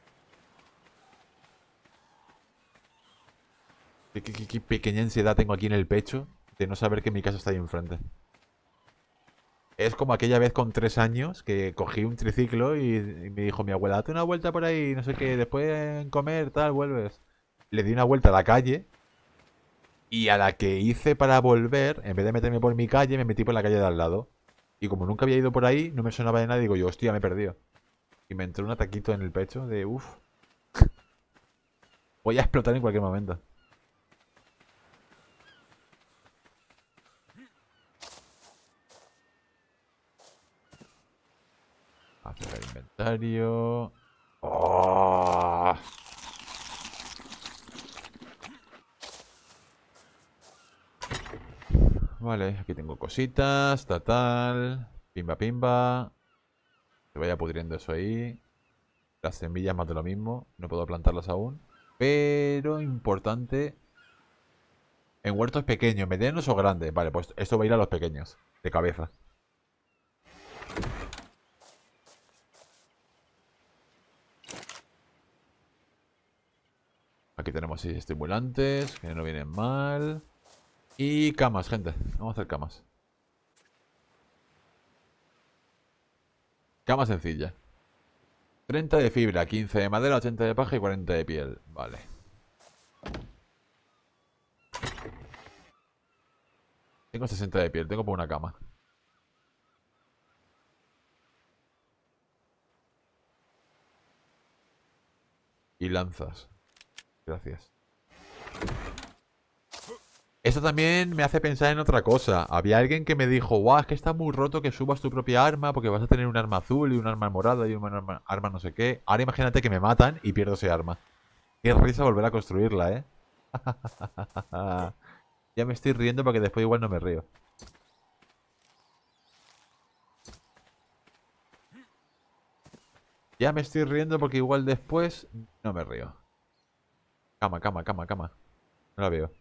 Qué, qué- qué- qué pequeña ansiedad tengo aquí en el pecho de no saber que mi casa está ahí enfrente. Es como aquella vez con tres años que cogí un triciclo y, y me dijo mi abuela: date una vuelta por ahí, no sé qué, después en comer, tal, vuelves. Le di una vuelta a la calle y a la que hice para volver, en vez de meterme por mi calle, me metí por la calle de al lado. Y como nunca había ido por ahí, no me sonaba de nada, digo yo: hostia, me he perdido. Y me entró un ataquito en el pecho de uff, voy a explotar en cualquier momento. Hacer el inventario. ¡Oh! Vale, aquí tengo cositas, tal, pimba pimba. Se vaya pudriendo eso ahí. Las semillas más de lo mismo, no puedo plantarlas aún. Pero importante, en huertos pequeños, medianos o grandes. Vale, pues esto va a ir a los pequeños, de cabeza. Aquí tenemos seis estimulantes, que no vienen mal. Y camas, gente. Vamos a hacer camas. Cama sencilla. treinta de fibra, quince de madera, ochenta de paja y cuarenta de piel. Vale. Tengo sesenta de piel, tengo por una cama. Y lanzas. Gracias. Esto también me hace pensar en otra cosa. Había alguien que me dijo, guau, es que está muy roto que subas tu propia arma porque vas a tener un arma azul y un arma morada y un arma, arma no sé qué. Ahora imagínate que me matan y pierdo ese arma. Qué risa volver a construirla, ¿eh? Ya me estoy riendo porque después igual no me río. Ya me estoy riendo porque igual después no me río. Cama, cama, cama, cama. No la veo.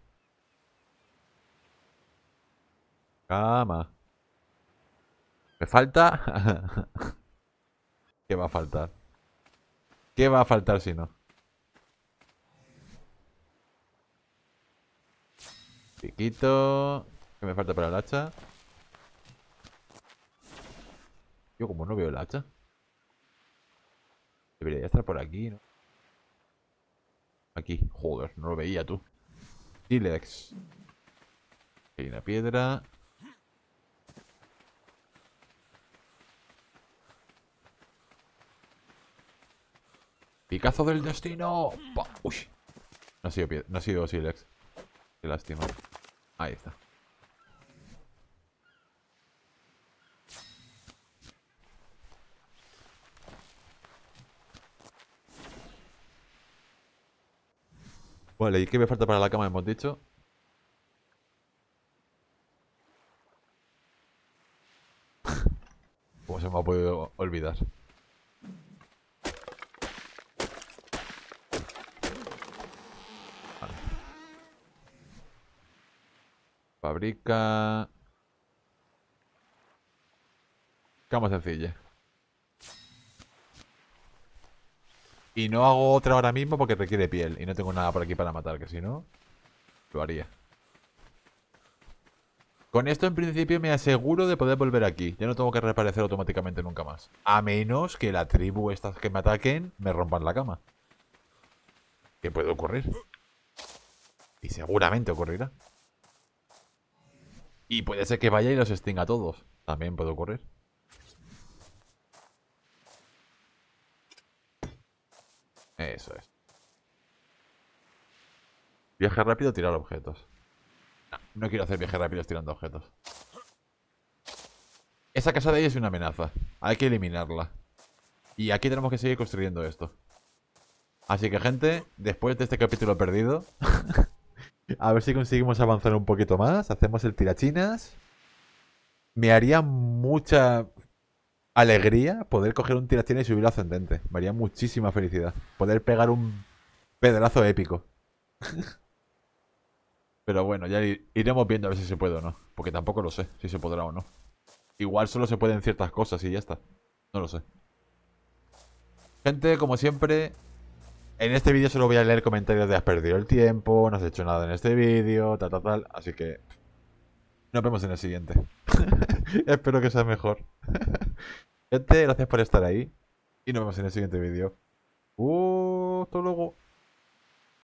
Cama. ¿Me falta? ¿Qué va a faltar? ¿Qué va a faltar si no? Piquito. ¿Qué me falta para el hacha? Yo como no veo el hacha. Debería estar por aquí, ¿no? Aquí. Joder, no lo veía tú. Silex. Hay una piedra. Picazo del destino. Pa. Uy. No ha sido, pie- no ha sido Silex. Qué lástima. Ahí está. Vale, ¿y qué me falta para la cama? Hemos dicho. ¿Cómo se me ha podido olvidar? Vale. Fabrica. Cama sencilla. Y no hago otra ahora mismo porque requiere piel. Y no tengo nada por aquí para matar, que si no, lo haría. Con esto en principio me aseguro de poder volver aquí. Ya no tengo que reaparecer automáticamente nunca más. A menos que la tribu estas que me ataquen me rompan la cama. Que puede ocurrir. Y seguramente ocurrirá. Y puede ser que vaya y los extinga a todos. También puede ocurrir. Eso es. Viaje rápido, tirar objetos. No, no quiero hacer viajes rápidos tirando objetos. Esa casa de ahí es una amenaza. Hay que eliminarla. Y aquí tenemos que seguir construyendo esto. Así que, gente, después de este capítulo perdido, a ver si conseguimos avanzar un poquito más. Hacemos el tirachinas. Me haría mucha alegría poder coger un tirachinas y subirlo ascendente. Me haría muchísima felicidad. Poder pegar un pedazo épico. Pero bueno, ya iremos viendo a ver si se puede o no. Porque tampoco lo sé si se podrá o no. Igual solo se pueden ciertas cosas y ya está. No lo sé. Gente, como siempre, en este vídeo solo voy a leer comentarios de has perdido el tiempo, no has hecho nada en este vídeo, tal, tal, tal. Así que nos vemos en el siguiente. Espero que sea mejor. Gente, gracias por estar ahí. Y nos vemos en el siguiente vídeo. Uh, hasta luego.